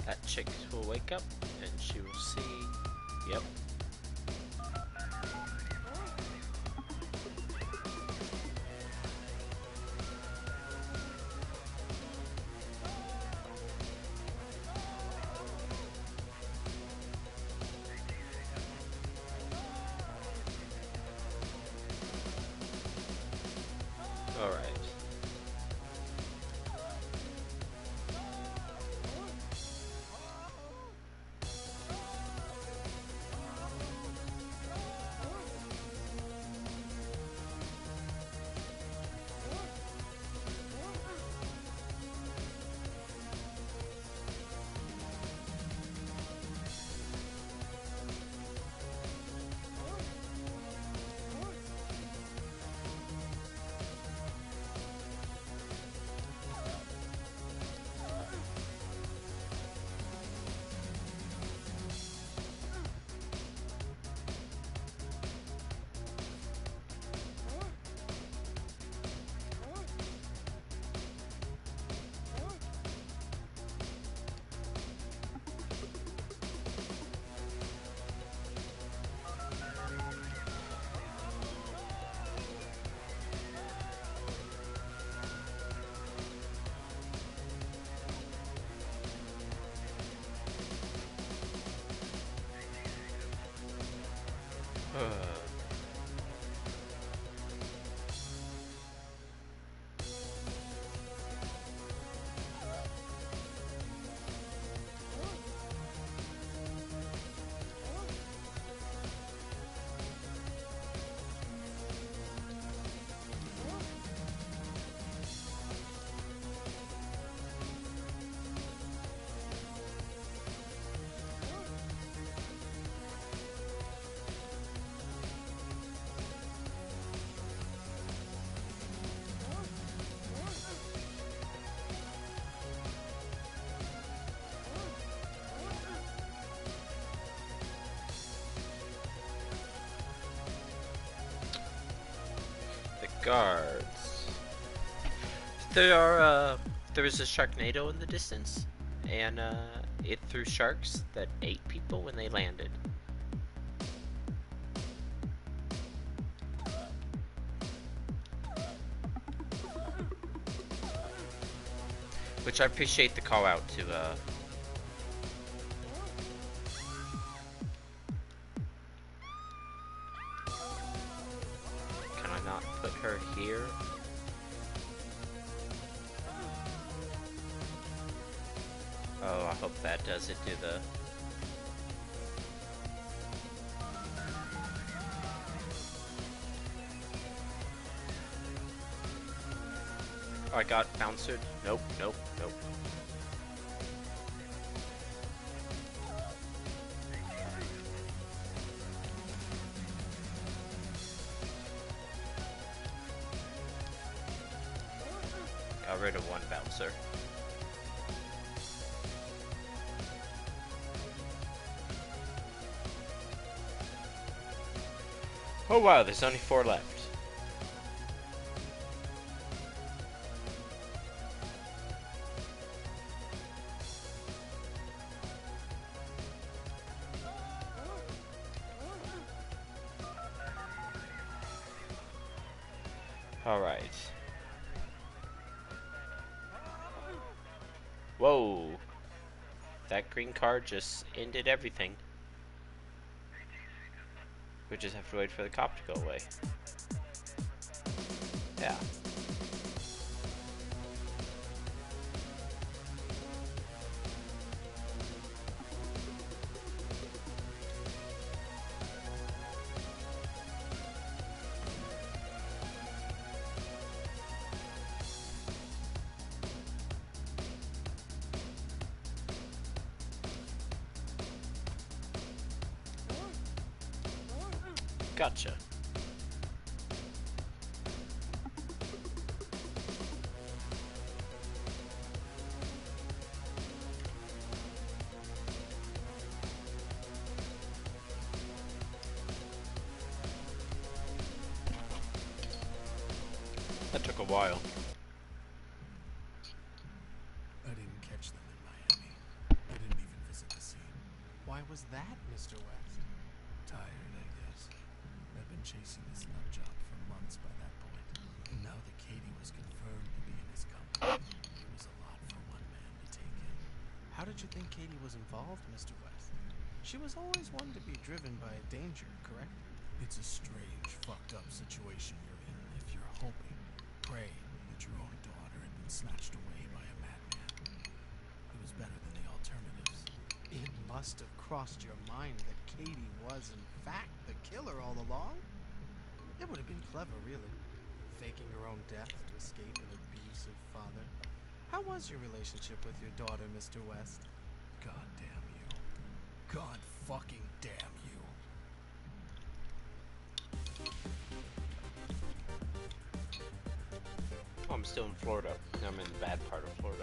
That chick will wake up and she will see. Yep. All right. Guards. There was a Sharknado in the distance, and it threw sharks that ate people when they landed. Which I appreciate the call out to can I not put her here? Oh, I hope that does it do the... Oh, I got bounced. Nope, nope, nope. Got rid of one bouncer. Oh wow, there's only 4 left. Alright. Whoa. That green card just ended everything. We just have to wait for the cop to go away. Yeah. Gotcha. That took a while. I didn't catch them in Miami. I didn't even why was that, Mr. West? Tired, I guess. I've been chasing this nut job for months by that point. And now that Katie was confirmed to be in his company, it was a lot for one man to take in. How did you think Katie was involved, Mr. West? She was always one to be driven by danger, correct? It's a strange, fucked up situation you're in if you're hoping, praying that your own daughter had been snatched away by a madman. It was better than the alternatives. It must have crossed your mind that Katie was, in fact, the killer all along? It would have been clever, really. Faking her own death to escape an abusive father. How was your relationship with your daughter, Mr. West? God damn you. God fucking damn you. Oh, I'm still in Florida. I'm in the bad part of Florida.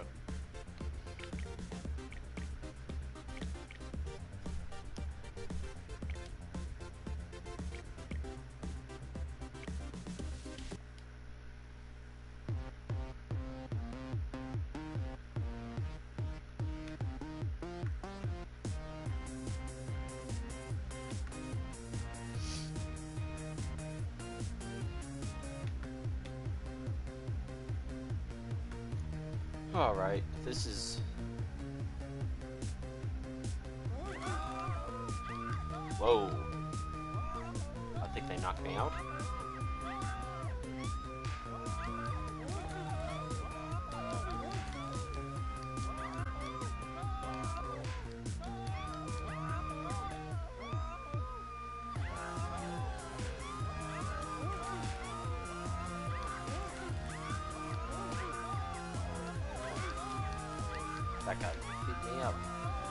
Alright, this is... Whoa. I think they knocked me out. That guy beat me up.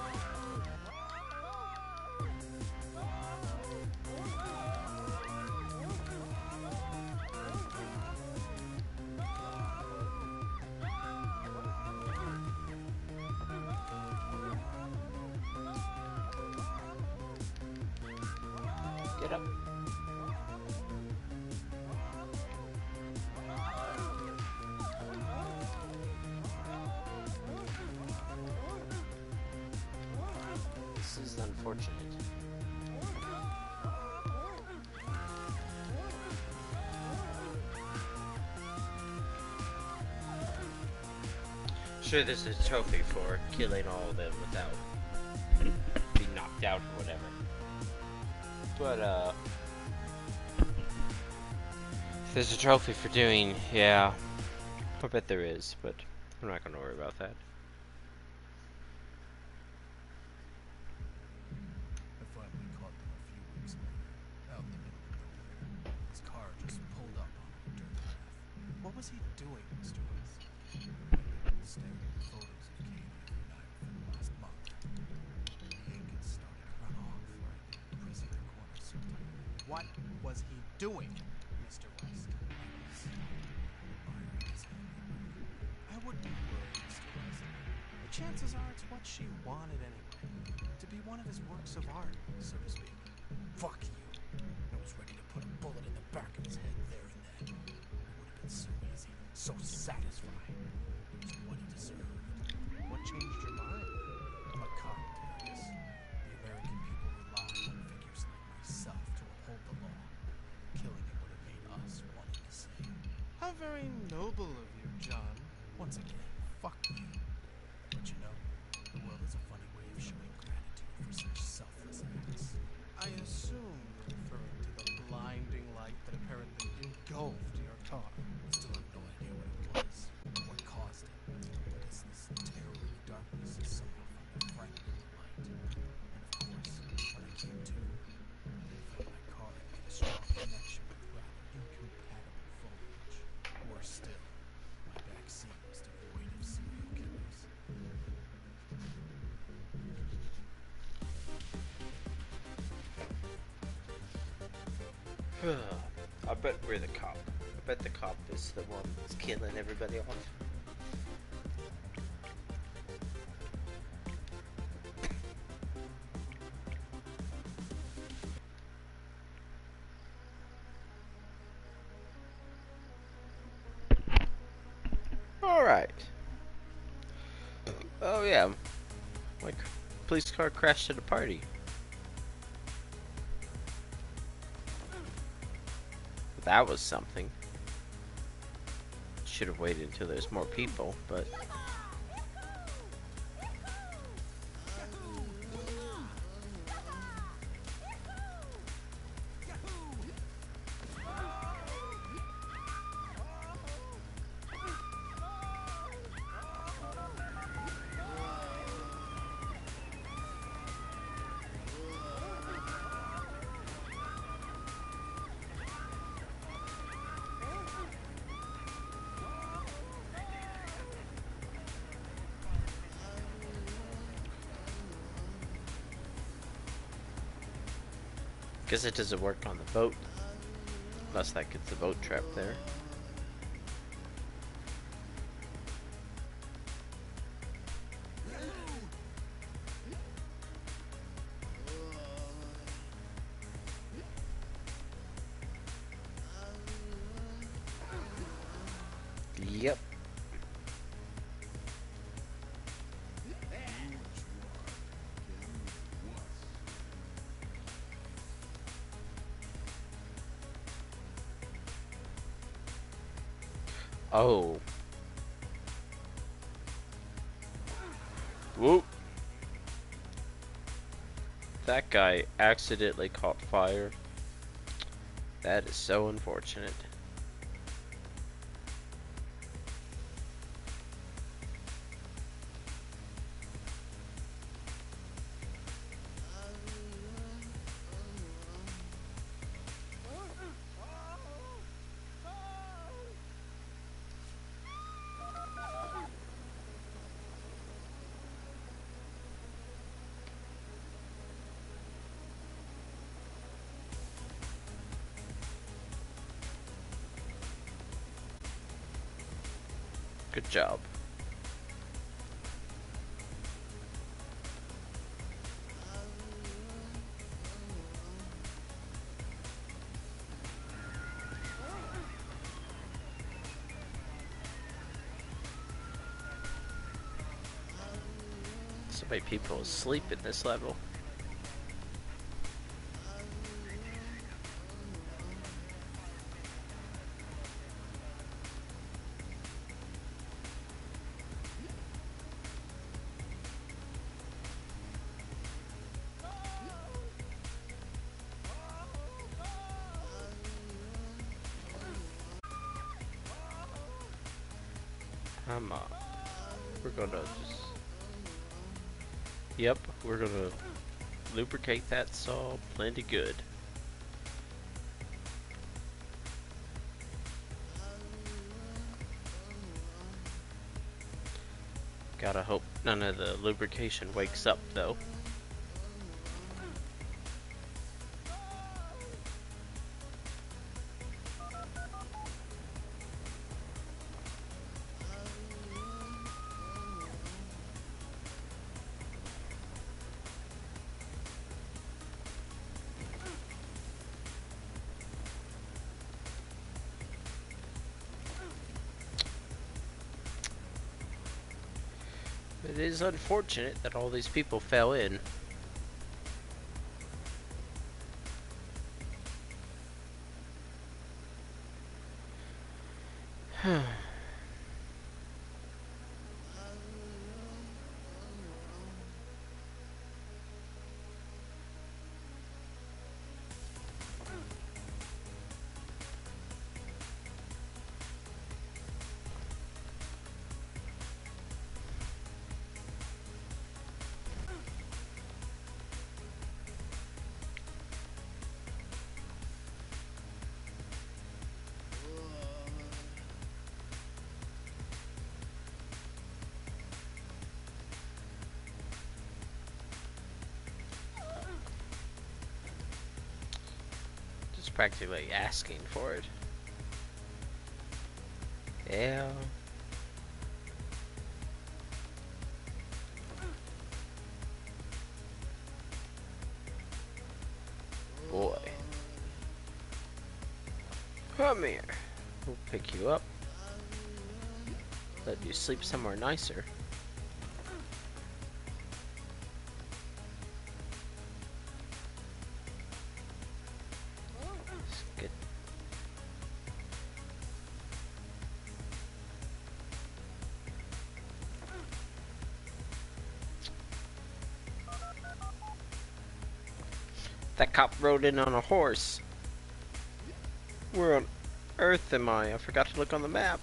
Get up. This is unfortunate. Sure, there's a trophy for killing all of them without being knocked out or whatever. But, there's a trophy for doing, yeah. I bet there is, but I'm not gonna worry about that. I finally caught them a few weeks later, out in the middle of nowhere. His car just pulled up on a dirt path. What was he doing, Mr. West? I've been staring at photos of Katie every night for the last month. The ink had started to run off where I'd been pressing the corner so tightly. What was he doing, Mr. West? Admiring his handiwork. I wouldn't worry, Mr. West. The chances are it's what she wanted anyway. To be one of his works of art, so to speak. Fuck you. I was ready to put a bullet in the back of his head there and then. It would have been so easy, so satisfying. It was what he deserved. What changed your mind? I'm a cop, Darius. The American people rely on figures like myself to uphold the law. Killing him would have made us one and the same. How very noble of you, John. Once again, fuck you. But you know, the world has a funny way of showing gratitude for such selfless acts. I assume you're referring to the blinding light that apparently engulfed your car. I still have no idea what it was, or what caused it. I guess this terror of darkness is somehow found a friend in the light. And of course, when I came to, I felt my car had made a strong connection with rather incompatible foliage. Worse still, my back seat was devoid of serial killers. I bet we're the cop. I bet the cop is the one that's killing everybody off. Alright. Oh yeah. My police car crashed at a party. That was something. Should have waited until there's more people, but... Guess it doesn't work on the boat. Unless that gets the boat trapped there. Yep. Oh. Whoop. That guy accidentally caught fire. That is so unfortunate. Good job. So many people asleep in this level. Come on. We're gonna just... Yep, we're gonna lubricate that saw plenty good. Gotta hope none of the lubrication wakes up though. It is unfortunate that all these people fell in. Just practically asking for it. Yeah. Boy. Come here. We'll pick you up. Let you sleep somewhere nicer. Let's get That cop rode in on a horse. Where on earth am I? I forgot to look on the map.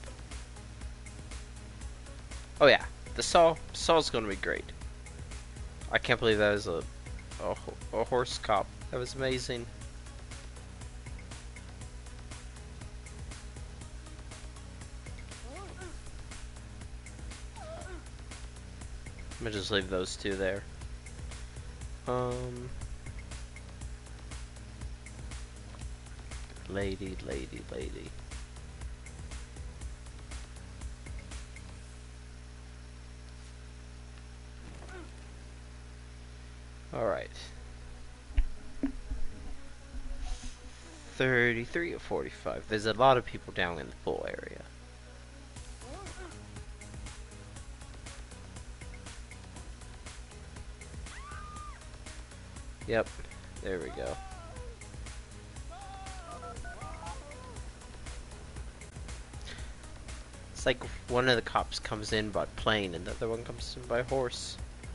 Oh yeah, the saw's gonna be great. I can't believe that was a horse cop. That was amazing. I'm gonna just leave those two there. Lady. Alright. 33 or 45. There's a lot of people down in the pool area. Yep, there we go. It's like one of the cops comes in by plane and the other one comes in by horse.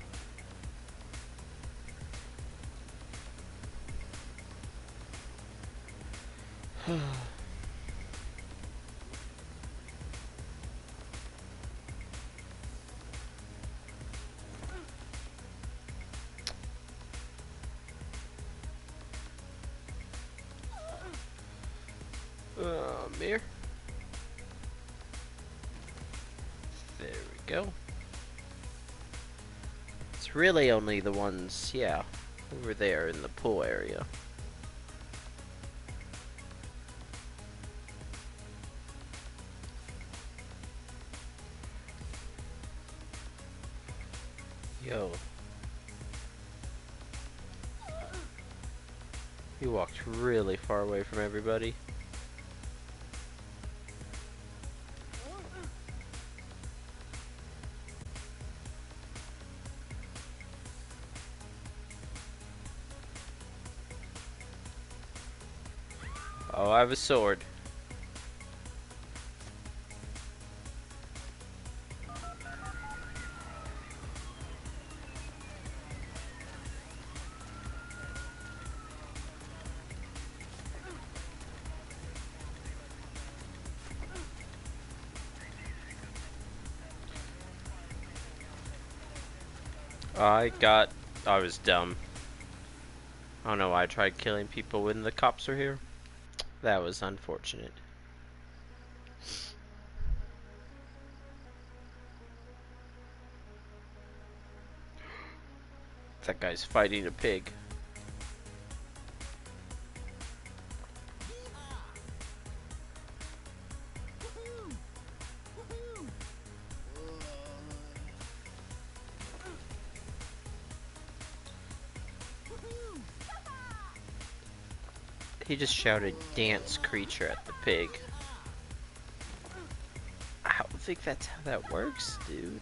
Mirror. There we go. It's really only the ones, yeah, over there in the pool area. Yo. He walked really far away from everybody. Oh, I have a sword. I was dumb. I don't know why I tried killing people when the cops were here. That was unfortunate. That guy's fighting a pig. He just shouted dance creature at the pig. I don't think that's how that works, dude.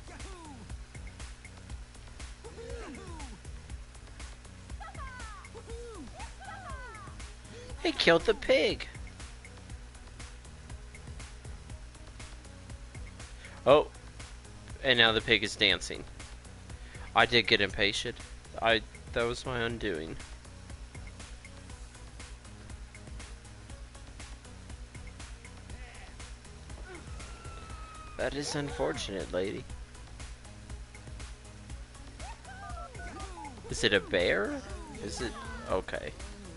He killed the pig. Oh, and now the pig is dancing. I did get impatient. That was my undoing. That is unfortunate, lady. Is it a bear? Is it... okay.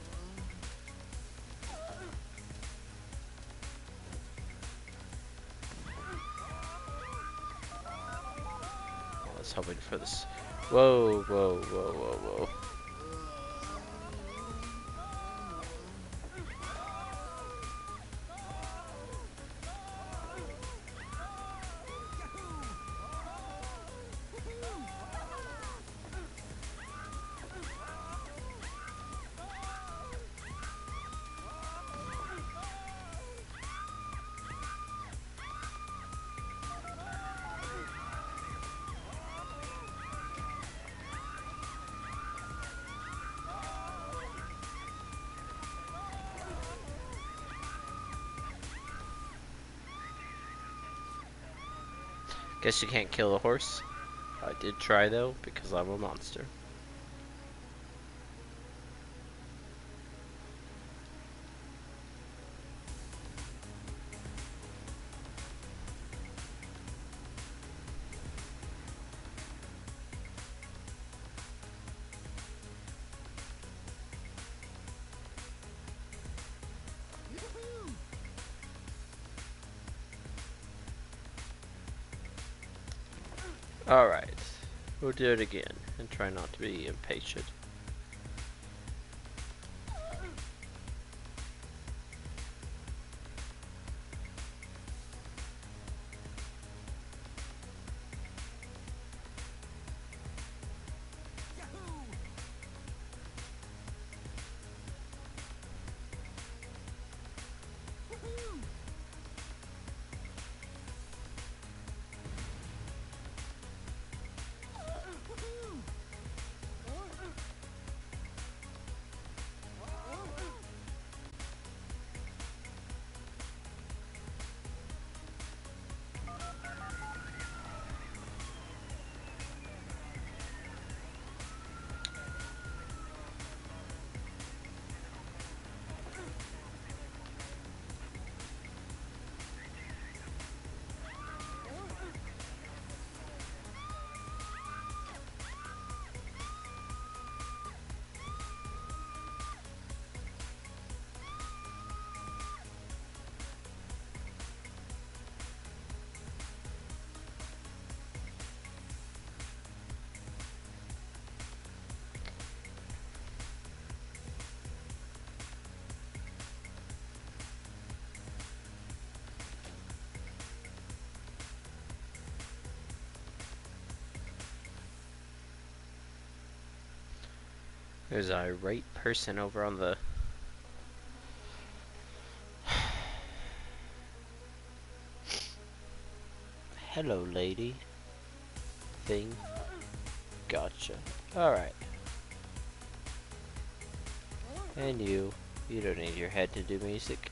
I was hoping for this. Whoa. Guess you can't kill a horse. I did try though, because I'm a monster. Alright. We'll do it again and try not to be impatient. There's a irate person over on the... Hello, lady. Thing. Gotcha. Alright. And you don't need your head to do music.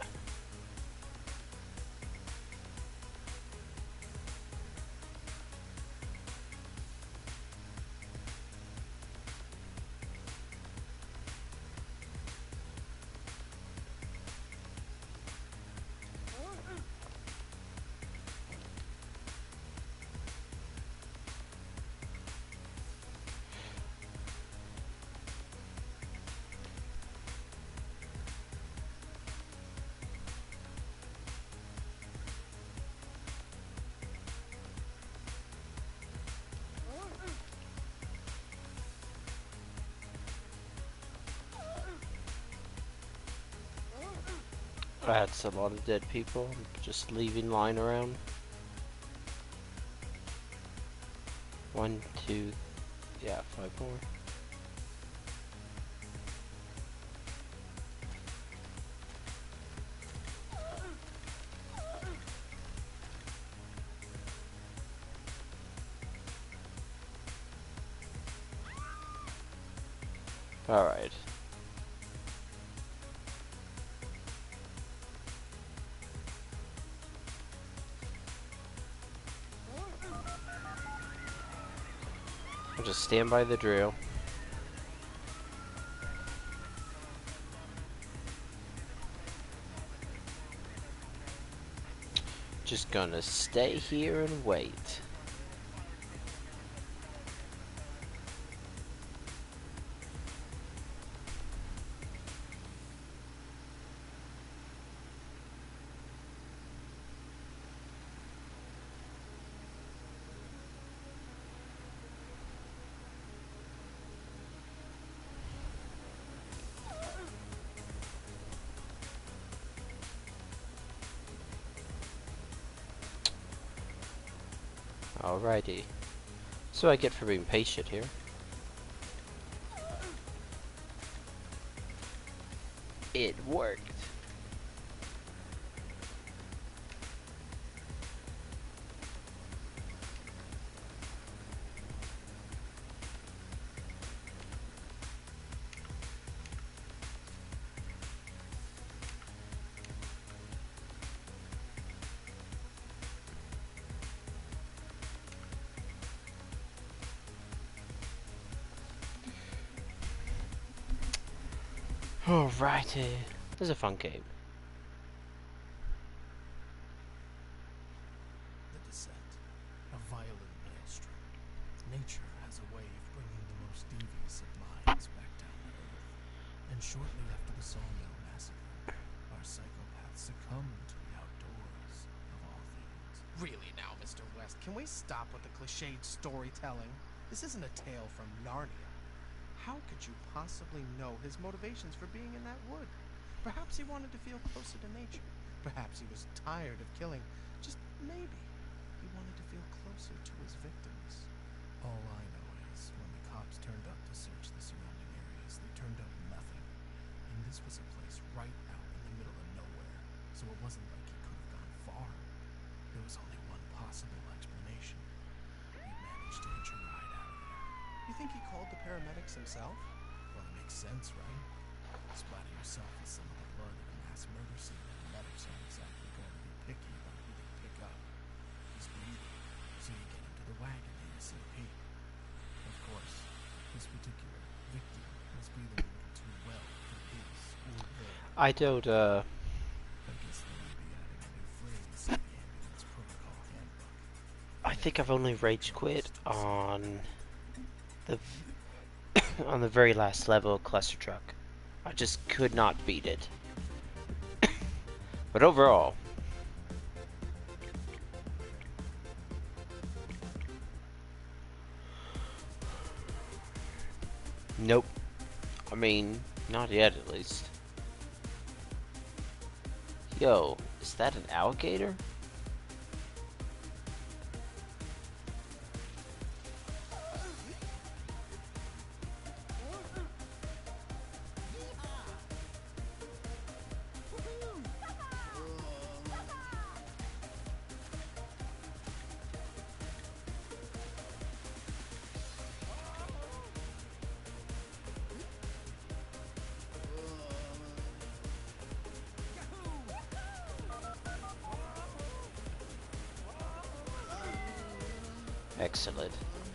That's a lot of dead people just leaving lying around. 1, 2, yeah, 5 more. Alright. I'll just stand by the drill. Just gonna stay here and wait. Alrighty. So I get for being patient here. It worked. Alrighty. This is a fun game. The descent, a violent maelstrom. Nature has a way of bringing the most devious of minds back down to earth. And shortly after the Sawmill Massacre, our psychopath succumbed to the outdoors of all things. Really now, Mr. West, can we stop with the cliched storytelling? This isn't a tale from Narnia. How could you possibly know his motivations for being in that wood? Perhaps he wanted to feel closer to nature. Perhaps he was tired of killing. Just maybe he wanted to feel closer to his victims. All I know is when the cops turned up to search the surrounding areas, they turned up nothing. And this was a place right out in the middle of nowhere, so it wasn't like he could have gone far. There was only one possible explanation. He managed to hitch a ride out of there. You think he called the paramedics himself? Well, it makes sense, right? Splatter yourself with some of the blood of a mass murder scene, and the medics aren't exactly going to be picky about who they pick up. He's bleeding, so you get him to the wagon ASAP. Of course, this particular victim was breathing a little too well for his or their. I don't, I guess they might be adding a new phrase in the ambulance protocol handbook. I think I've only rage quit on the on the very last level of Cluster Truck. I just could not beat it. But overall, nope. I mean, not yet at least. Yo, is that an alligator? Excellent.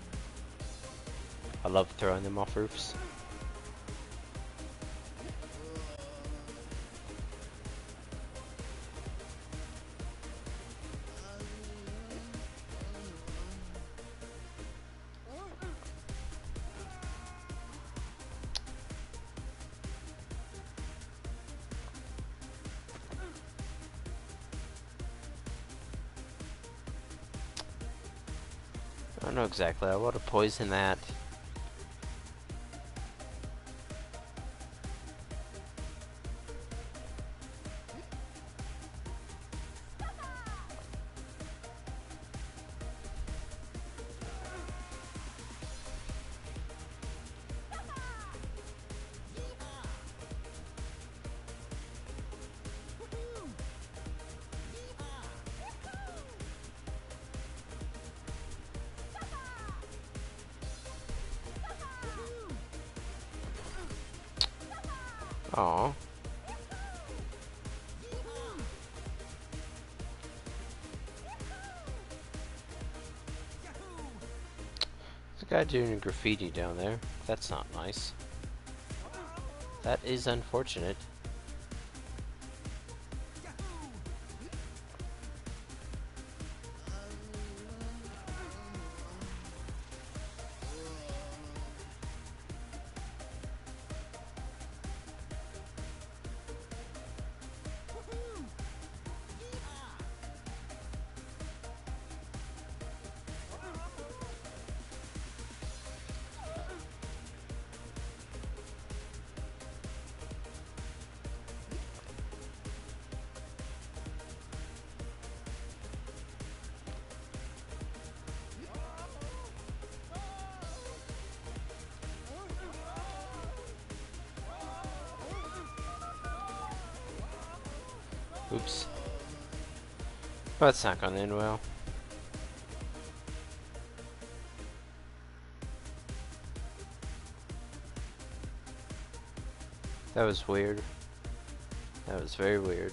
I love throwing them off roofs. I don't know exactly. I want to poison that. Aw. There's a guy doing graffiti down there. That's not nice. That is unfortunate. Oops. That's not gonna end well. That was weird. That was very weird.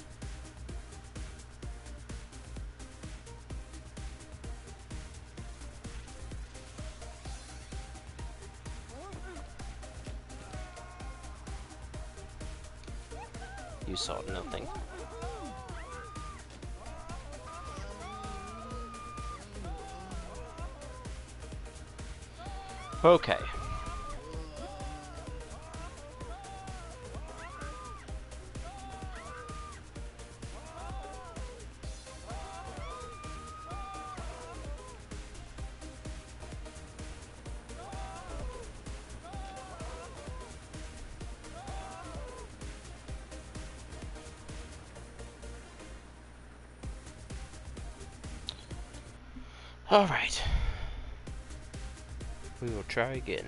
You saw nothing. Okay. Alright. We will try again.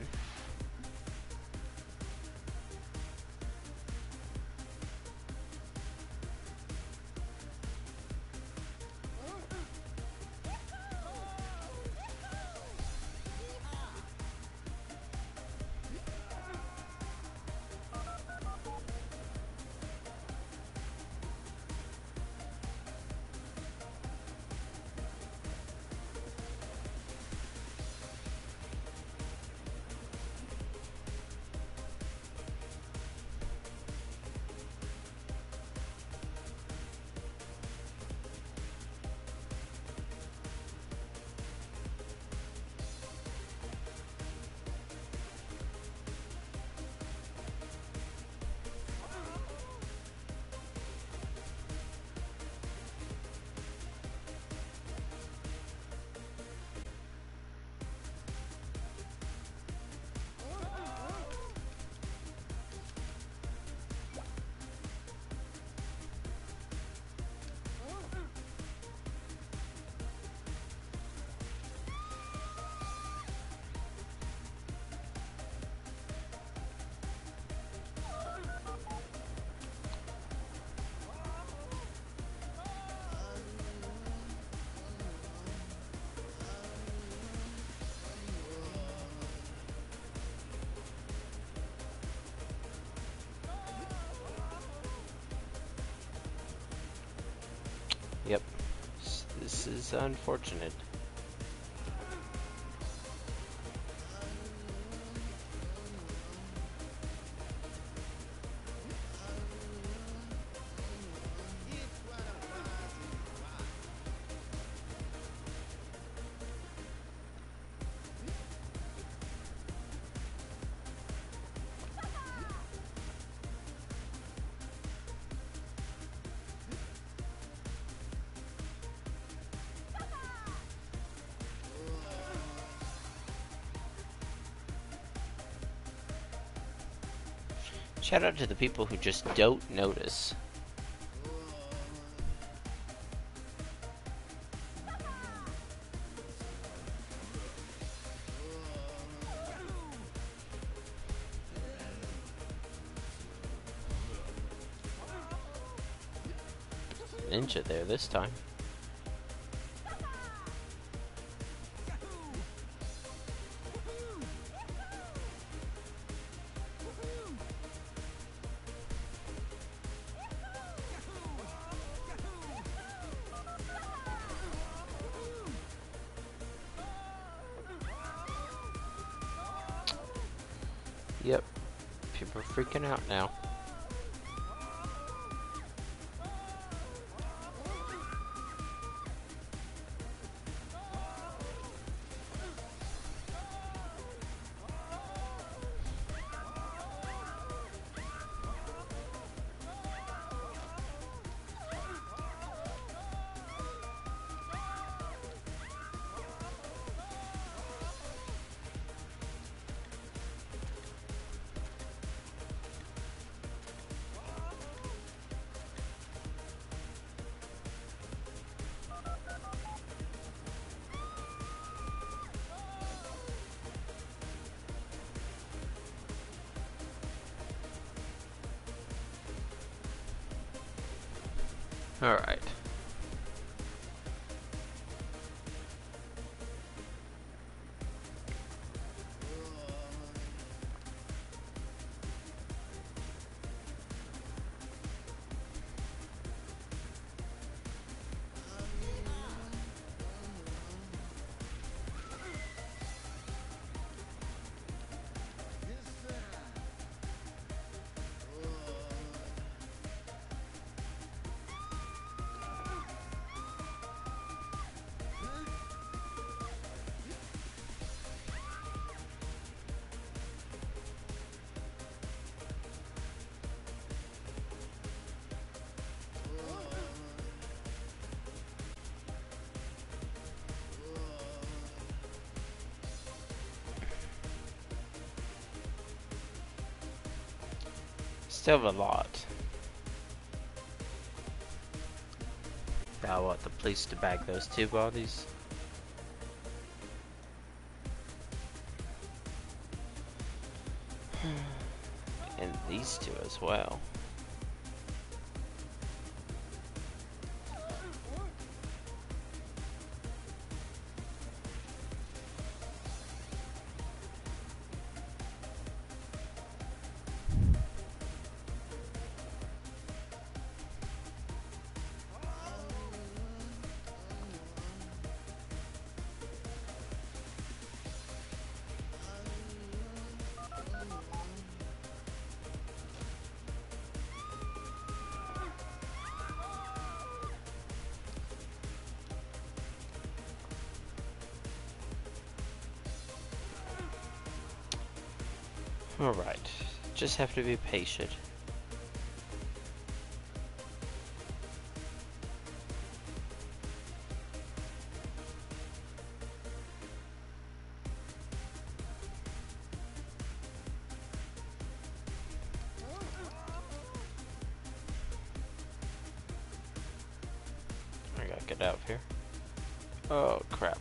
Yep. This is unfortunate. Shout out to the people who just don't notice. Ninja there this time. Yep. People are freaking out now. Alright. Still have a lot. I want the police to bag those two bodies. And these two as well. Alright, just have to be patient. I gotta get out of here. Oh crap.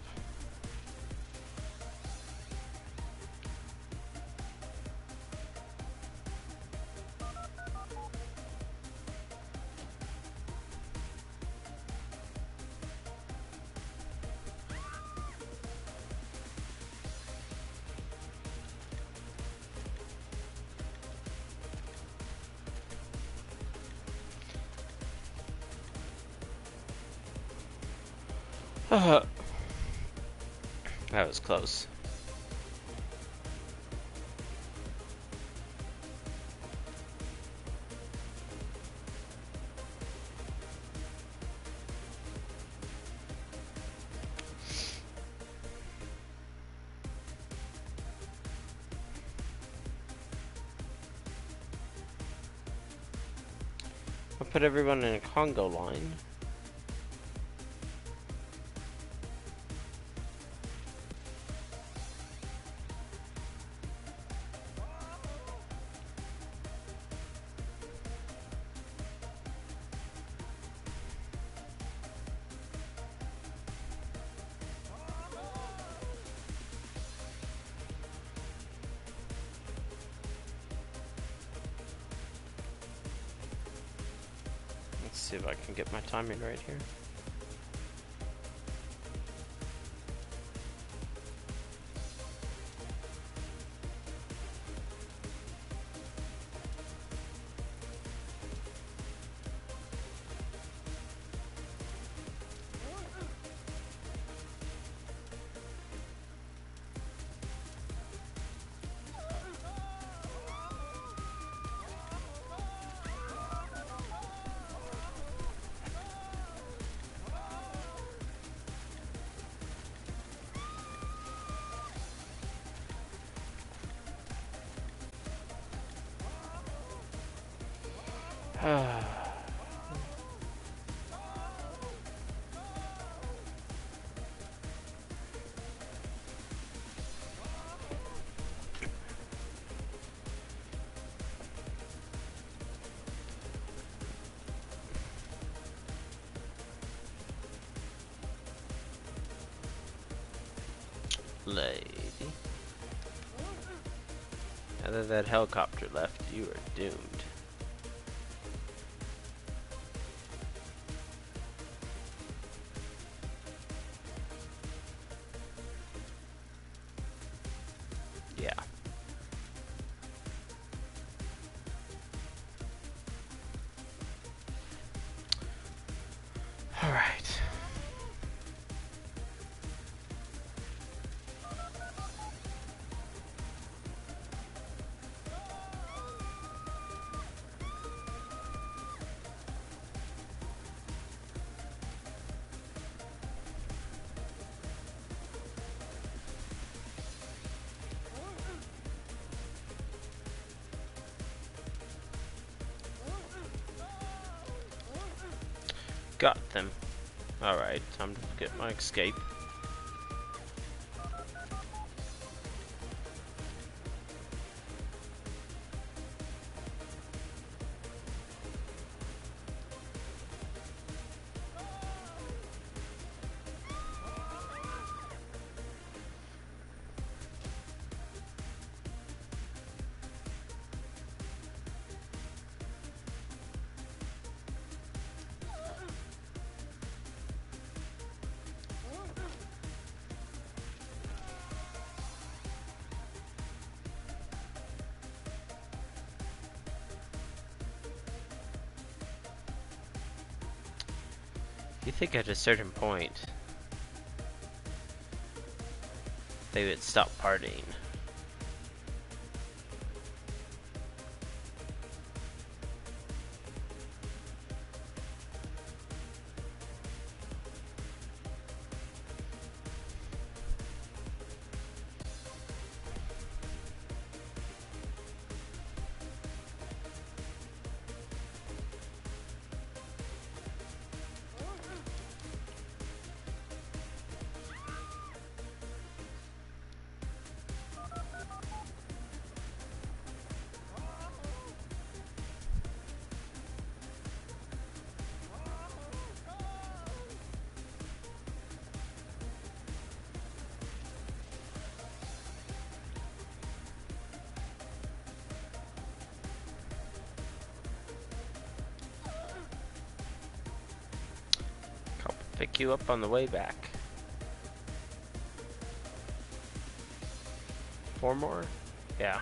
That was close. I'll put everyone in a Congo line. Let's see if I can get my timing right here. Lady. Now that that helicopter left, you are doomed. Yeah. All right. Got them. Alright, time to get my escape. You think at a certain point they would stop partying. I'll pick you up on the way back. 4 more? Yeah.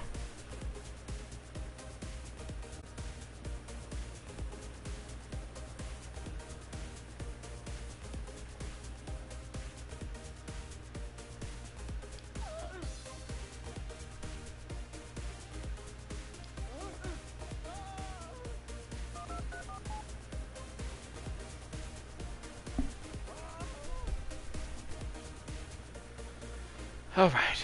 All right.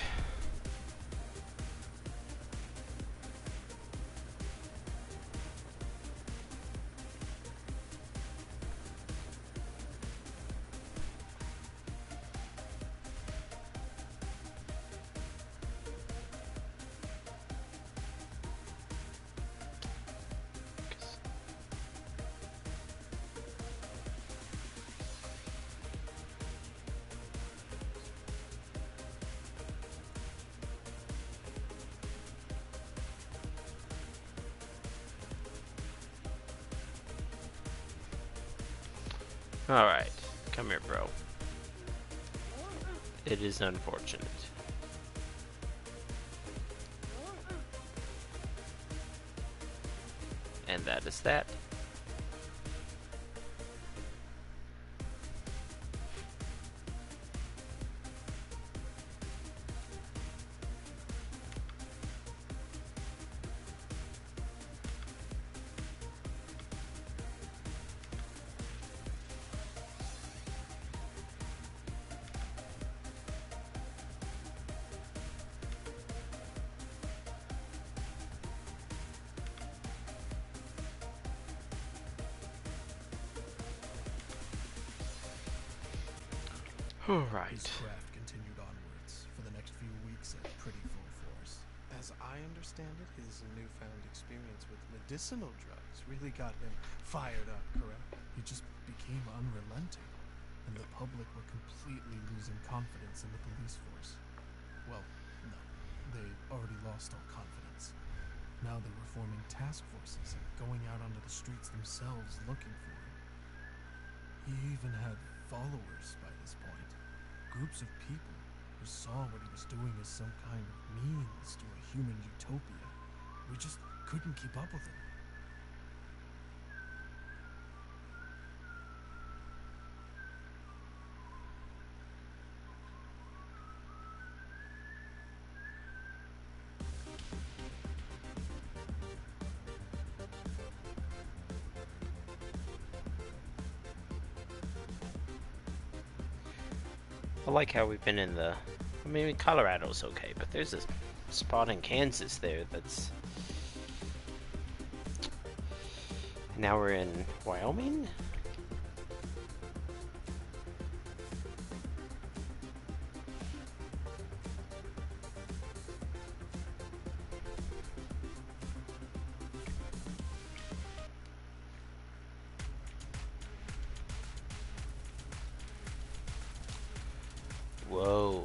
Alright, come here, bro. It is unfortunate. And that is that. Alright. His craft continued onwards for the next few weeks at pretty full force. As I understand it, his newfound experience with medicinal drugs really got him fired up, correct? He just became unrelenting, and the public were completely losing confidence in the police force. Well, no, they already lost all confidence. Now they were forming task forces and going out onto the streets themselves looking for him. He even had followers by this point. Groups of people who saw what he was doing as some kind of means to a human utopia. We just couldn't keep up with him. I like how we've been in the... I mean, Colorado's okay, but there's a spot in Kansas there that's... Now we're in Wyoming? Whoa.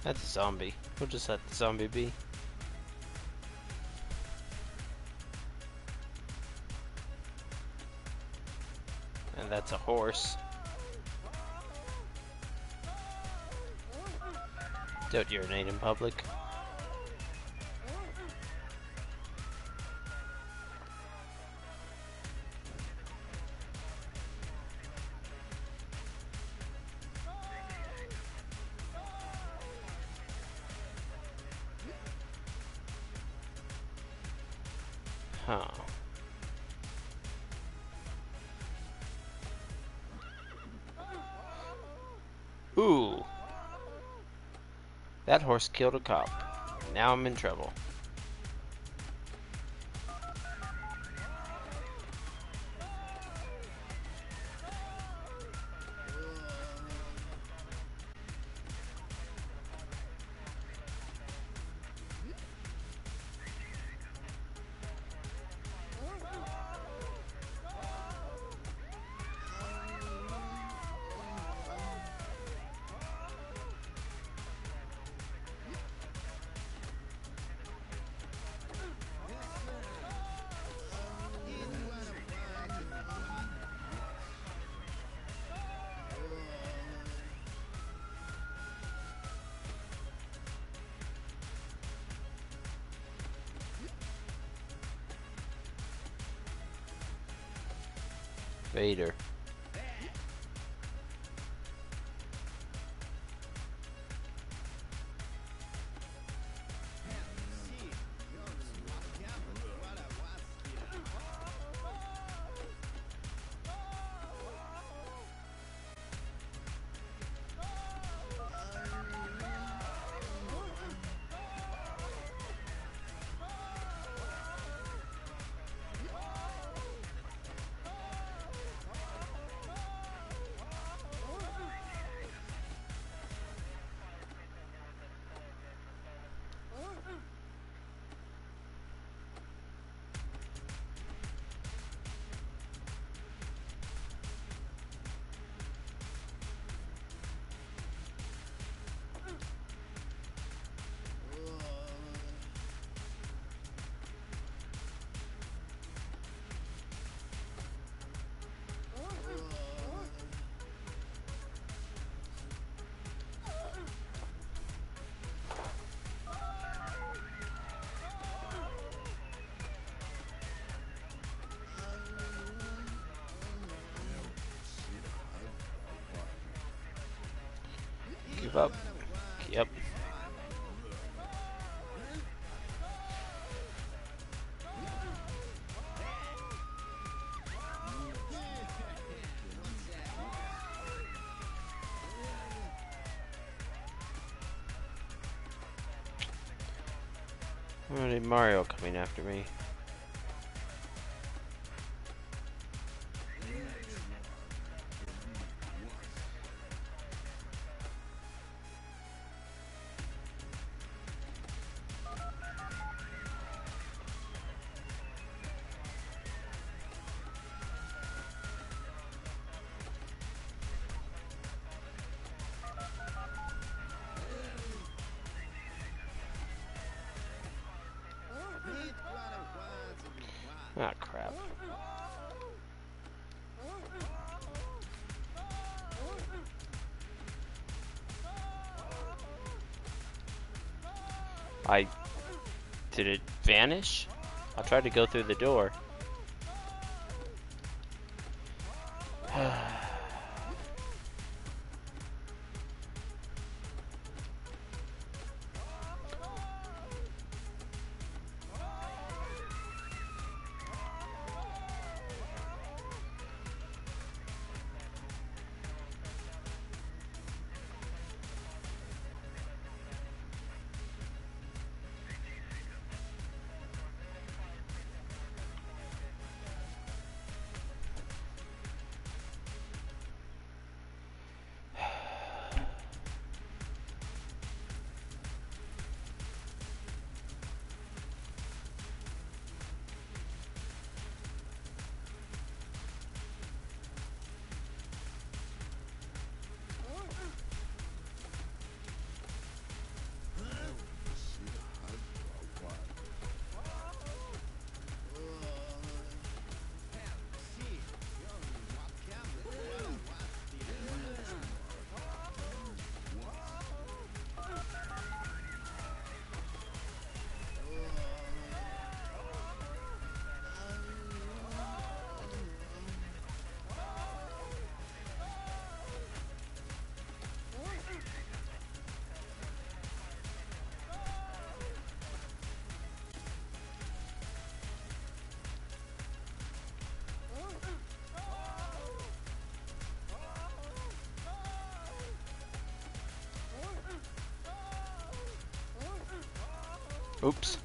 That's a zombie. We'll just let the zombie be. And that's a horse. Don't urinate in public. Huh. Ooh. That horse killed a cop. Now I'm in trouble. Vader. Give up. Yep. Already Mario coming after me. Ah, crap. Did it vanish? I tried to go through the door. Oops.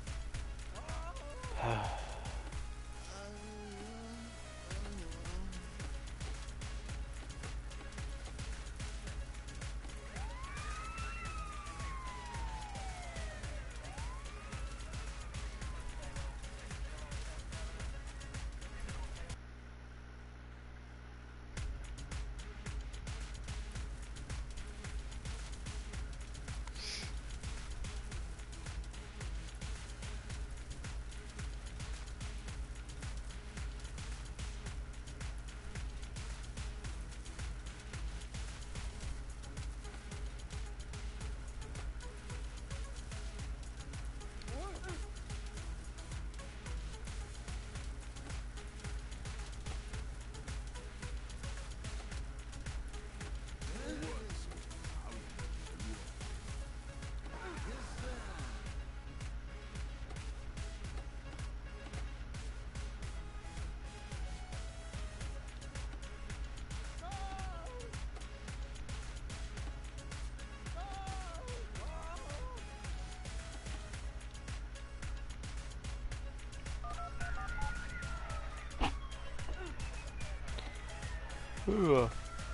Ugh.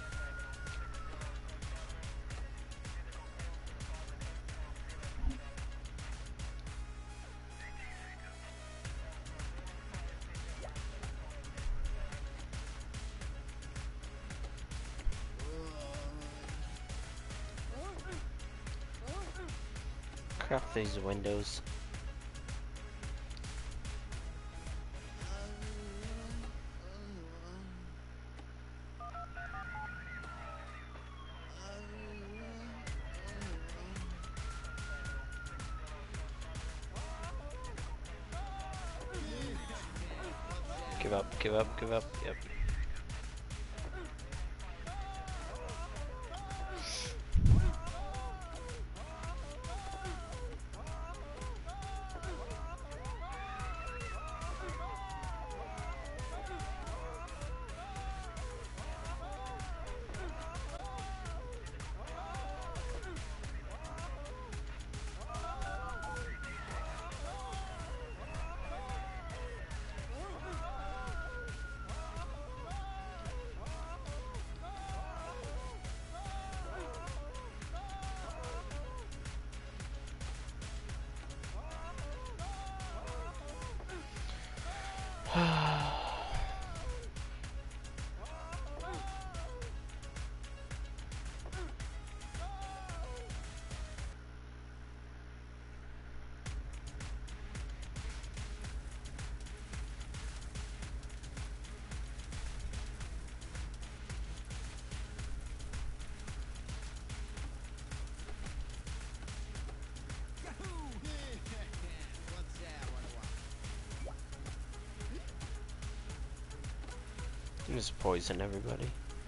Crap these windows. Give up, give up, give up. Yep. Just poison everybody.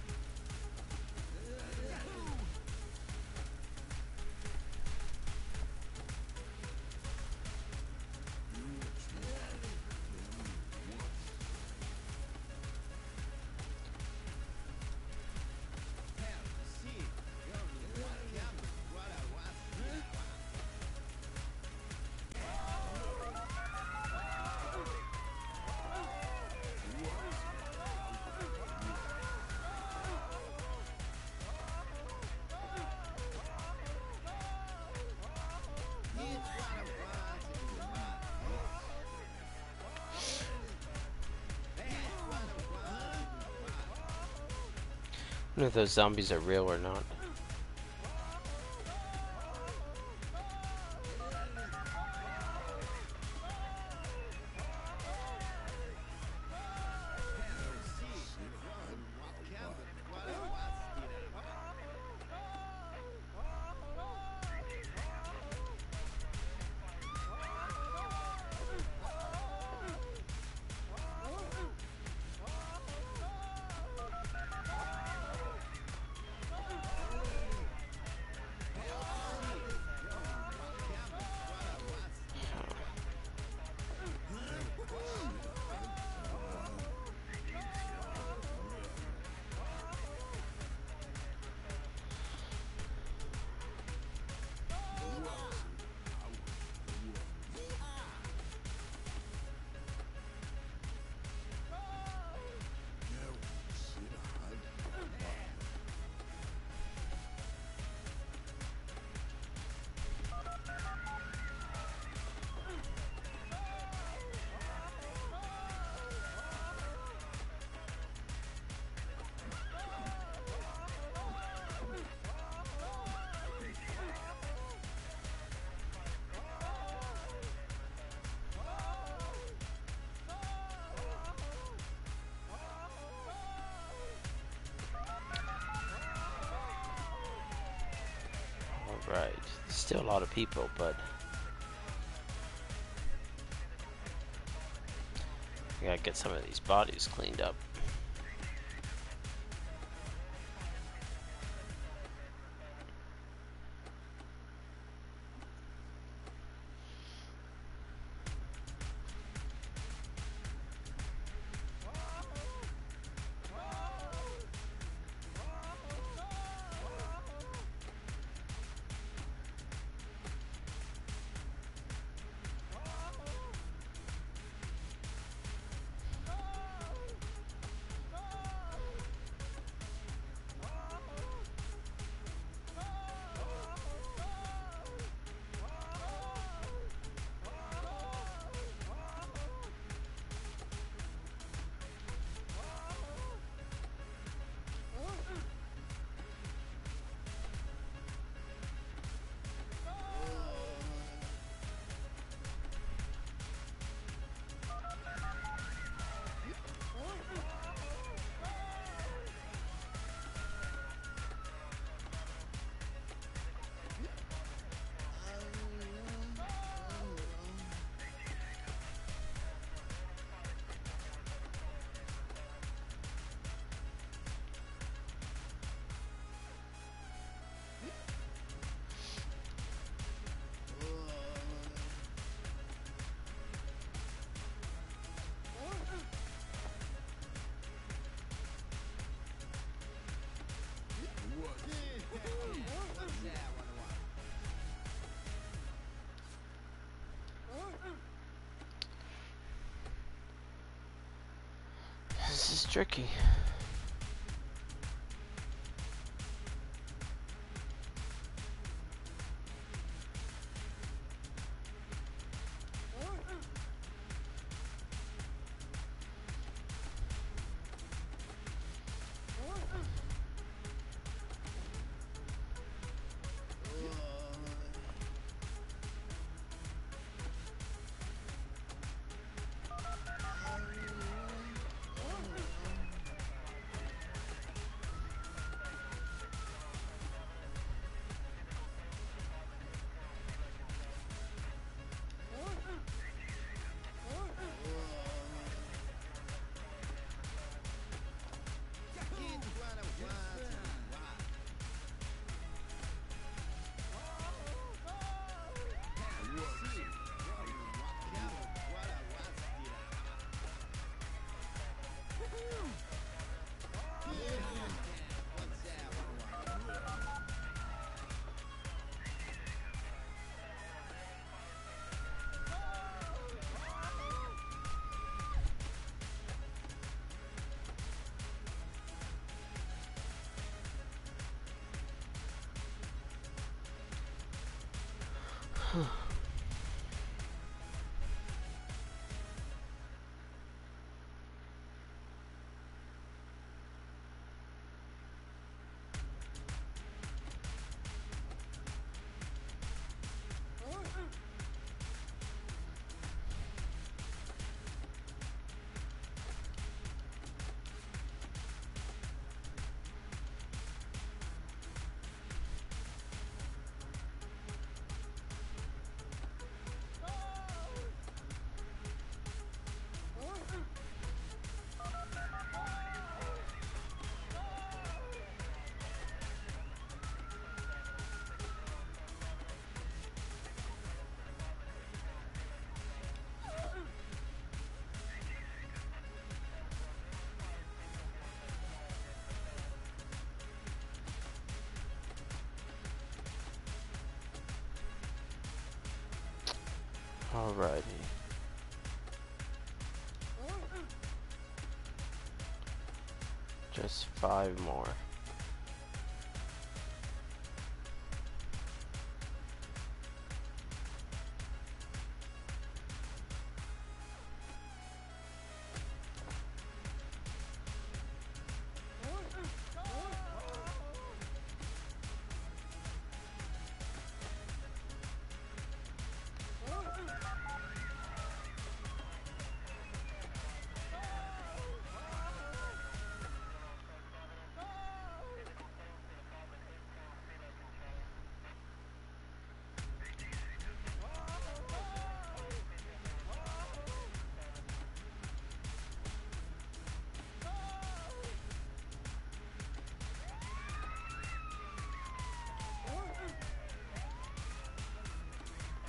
I don't know if those zombies are real or not. still a lot of people, but I gotta get some of these bodies cleaned up. This is tricky. Alrighty. Just 5 more.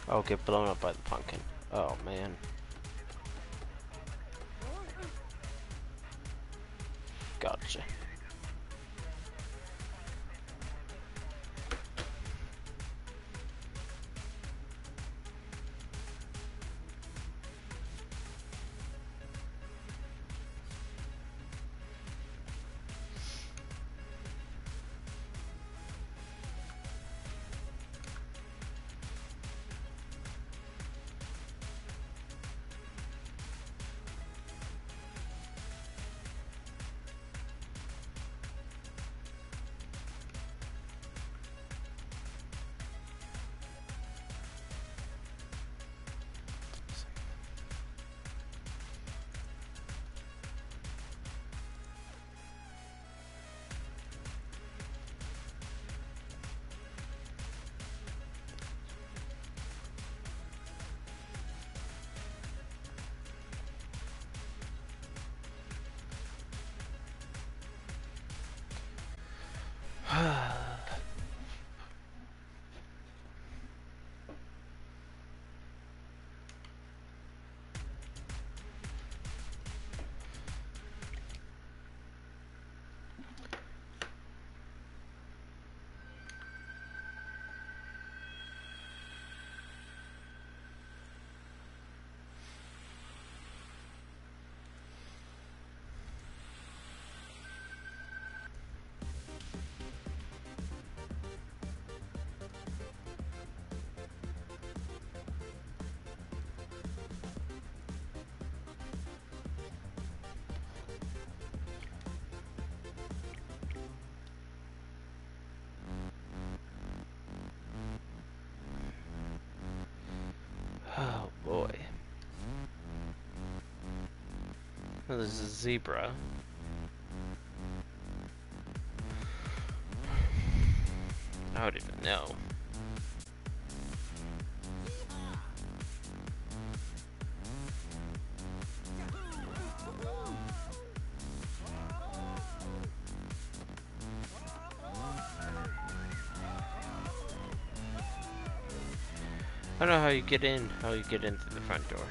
Oh, get blown up by the pumpkin. Oh, man. Gotcha. Oh, boy. Oh, there's a zebra. I don't even know. I don't know how you get in. How you get in through the front door.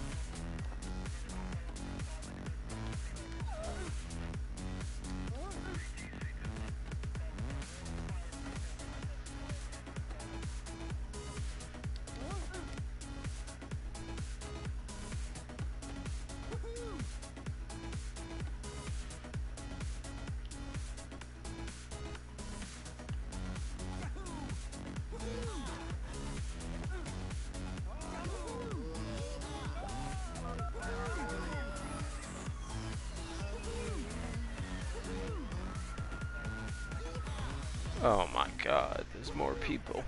Oh my god, there's more people.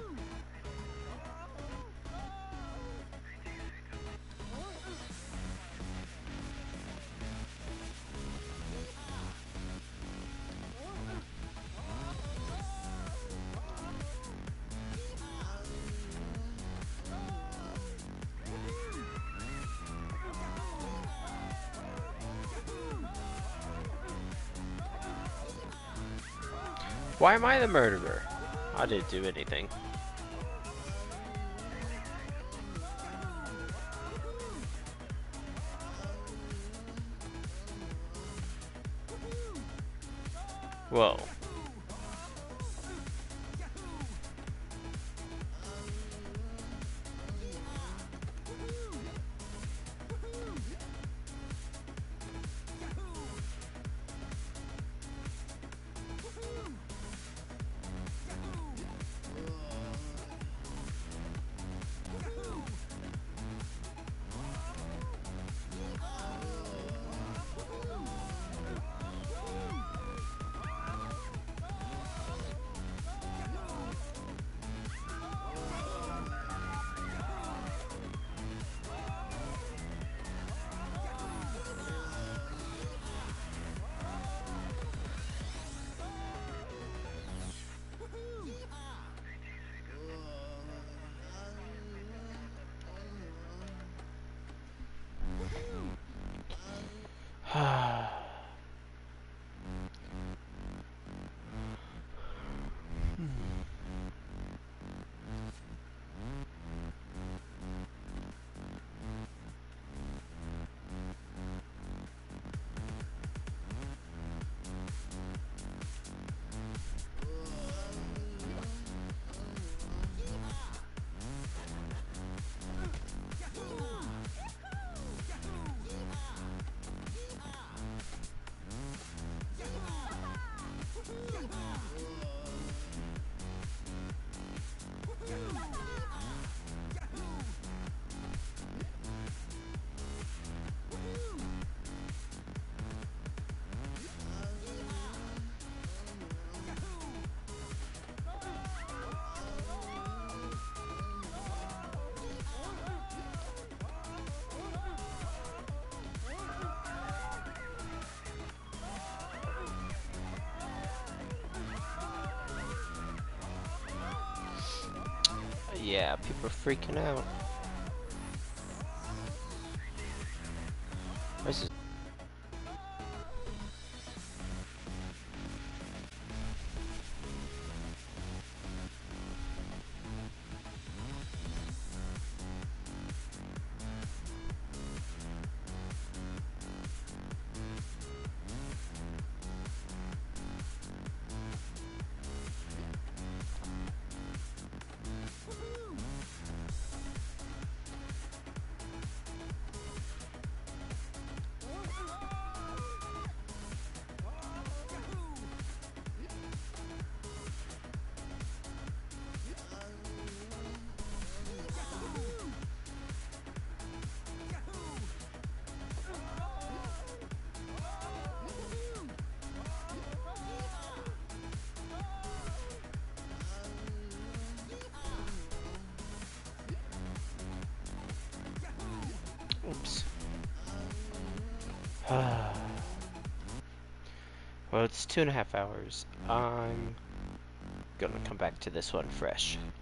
Why am I the murderer? I didn't do anything. Whoa. Yeah, people are freaking out. This is oops. Well, it's 2.5 hours. I'm gonna come back to this one fresh.